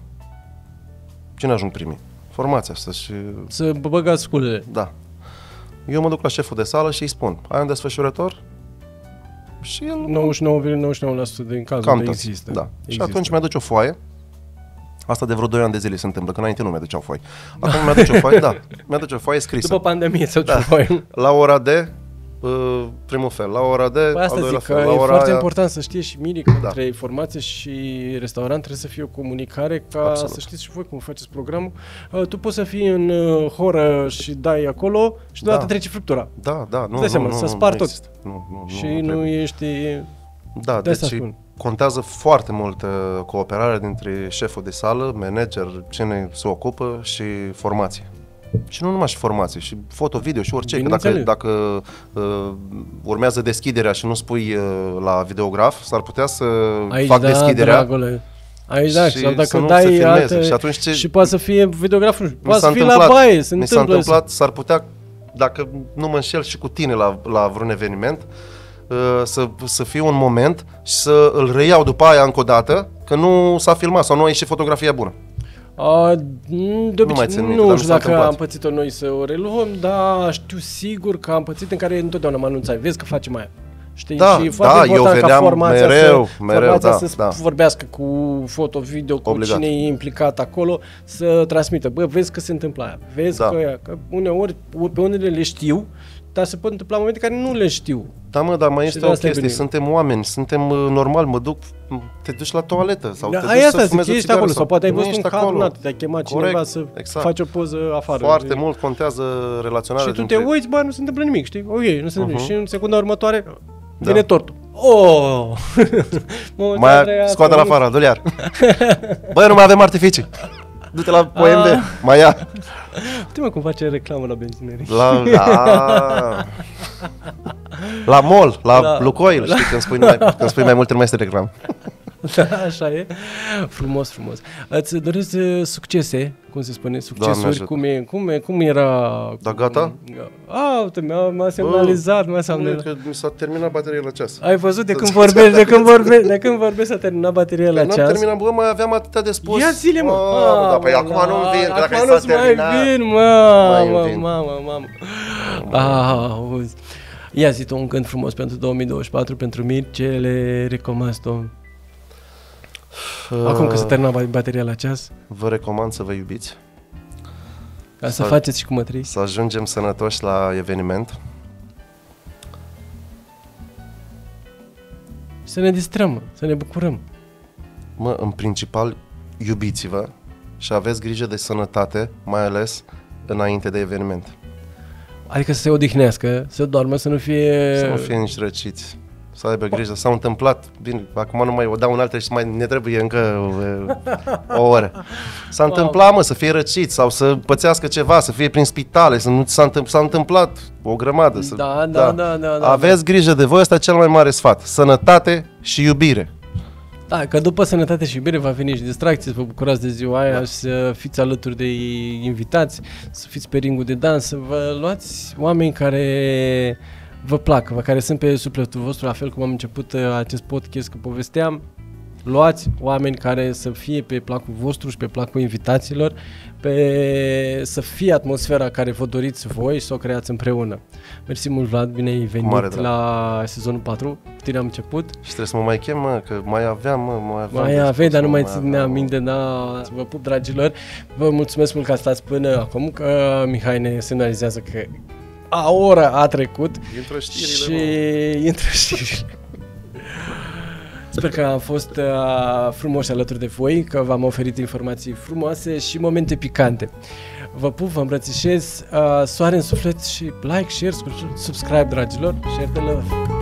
Cine ajung primii? Formația asta și... Să băgați sculele. Da. Eu mă duc la șeful de sală și îi spun, ai un desfășurător? Și el... nouăzeci și nouă virgulă nouăzeci și nouă la sută din cazul de există. Da. Există. Și atunci mi-aduce o foaie. Asta de vreo doi ani de zile se întâmplă, că înainte nu mi-aduceau foi. Acum mi-aduce o foaie, da, mi-aduce o foaie scrisă. După pandemie ți-au da. foaie. La ora de, uh, primul fel, la ora de, păi asta al doilea zic, fel. Că la e ora foarte aia... important să știe și Miri că da. între informație și restaurant trebuie să fie o comunicare ca Absolut. Să știți și voi cum faceți programul. Uh, tu poți să fii în uh, horă și dai acolo și deodată da. treci friptura. Da, da, nu, nu, seama, nu, să nu, spar nu tot. Nu, nu, și nu, nu ești... Da, de deci spun. Contează foarte mult uh, cooperarea dintre șeful de sală, manager, cine se ocupă și formație. Și nu numai și formație, și foto, video și orice. Că dacă dacă uh, urmează deschiderea și nu spui uh, la videograf, s-ar putea să aici fac da, deschiderea. Dragule. Aici da, și sau dacă să nu dai se alte, și, atunci ce... și poate să fie videograful, poate să fie întâmplat, la baie, se mi întâmplă. s-a întâmplat, s-ar putea, dacă nu mă înșel și cu tine la, la vreun eveniment, Să, să fie un moment și să îl reiau după aia încă o dată, că nu s-a filmat sau nu a ieșit fotografia bună. A, de obicei, nu, minte, nu știu dacă întâmplat. am pățit-o noi să o reluăm, dar știu sigur că am pățit în care întotdeauna mă anunțai, vezi că facem aia. Știi? Da, și e foarte da, important eu ca formația mereu, să, mereu, formația da, să da. vorbească cu foto, video, cu Obligat. cine e implicat acolo, să transmită. Bă, vezi că se întâmplă aia, vezi da. că aia, că uneori, pe unele le știu, dar se pot întâmpla momente care nu le știu. Da, mă, dar mai este o chestie, suntem oameni, suntem normal, mă duc, te duci la toaletă sau da, te duci asta să fumezi o ești acolo, sau, sau poate ai văzut un acolo. cadru, te-a chemat Corect, cineva să exact. faci o poză afară. Foarte mult contează relaționarea și tu dintre... te uiți, bă, nu se întâmplă nimic, știi? Ok, nu se întâmplă nimic. Uh-huh. Și în secunda următoare da. vine tortul. Oh! mai scoate la afară, doliar. Băi, nu mai avem artificii. Du-te la O M D, mai ia. Uite mă cum face reclamă la benzinerii. La, la, la mall, la, la Lukoil, știi, când spui, mai, când spui mai mult, nu mai este reclamă. Da, așa e. Frumos, frumos. Îți doresc succese, cum se spune, succesuri, cum, e, cum, e, cum era... Da, gata? A, uite, m-a, m-a semnalizat, m-a semnalizat. Că mi s-a terminat bateria la ceas. Ai văzut, de când vorbești, de când vorbești, de când vorbești s-a terminat bateria la ceas. N-am terminat, bă, mai aveam atâtea de spus. Ia zile, mă! Oh, da, păi acum nu-mi vin, că dacă s-a terminat... Acum nu-ți mai vin, mamă, mamă, mamă. Ah, auzi. Ia zi tu un cânt frumos pentru două mii douăzeci și patru, pentru Mir, ce le recomanzi tu? Acum că s-a terminat bateria la ceas. Vă recomand să vă iubiți. Ca să, să faceți și cum mă trăiți. Să ajungem sănătoși la eveniment. Să ne distrăm, să ne bucurăm. Mă, în principal, iubiți-vă și aveți grijă de sănătate, mai ales înainte de eveniment. Adică să se odihnească, să doarmă, să nu fie... Să nu fie nici răciți. Să aibă grijă. S-au întâmplat, bine, acum nu mai o dau în alte și mai ne trebuie încă o, o oră. S-a întâmplat, mă, să fie răciți sau să pățească ceva, să fie prin spitale, să nu s-a întâmplat, s-a întâmplat o grămadă. Să, da, da, da, da, da. Aveți da. grijă de voi, ăsta e cel mai mare sfat. Sănătate și iubire. Da, că după sănătate și iubire va veni și distracție, să vă bucurați de ziua aia, da. Să fiți alături de invitați, să fiți pe ringul de dans, să vă luați oameni care vă plac, care sunt pe sufletul vostru, la fel cum am început acest podcast că povesteam. Luați oameni care să fie pe placul vostru și pe placul invitaților, pe, să fie atmosfera care vă doriți voi și să o creați împreună. Mersi mult, Vlad, bine ai venit la sezonul patru, tine am început. Și trebuie să mă mai chem, mă, că mai aveam, mă, mai aveam. Mai aveai, dar nu mai ține aminte, da, vă pup, dragilor. Vă mulțumesc mult că stați până acum, că Mihai ne semnalizează că a ora a trecut. Intră știrile, și intră știrile. Sper că am fost uh, frumoși alături de voi, că v-am oferit informații frumoase și momente picante. Vă pup, vă îmbrățișez, uh, soare în suflet și like, share, subscribe, dragilor, share the love.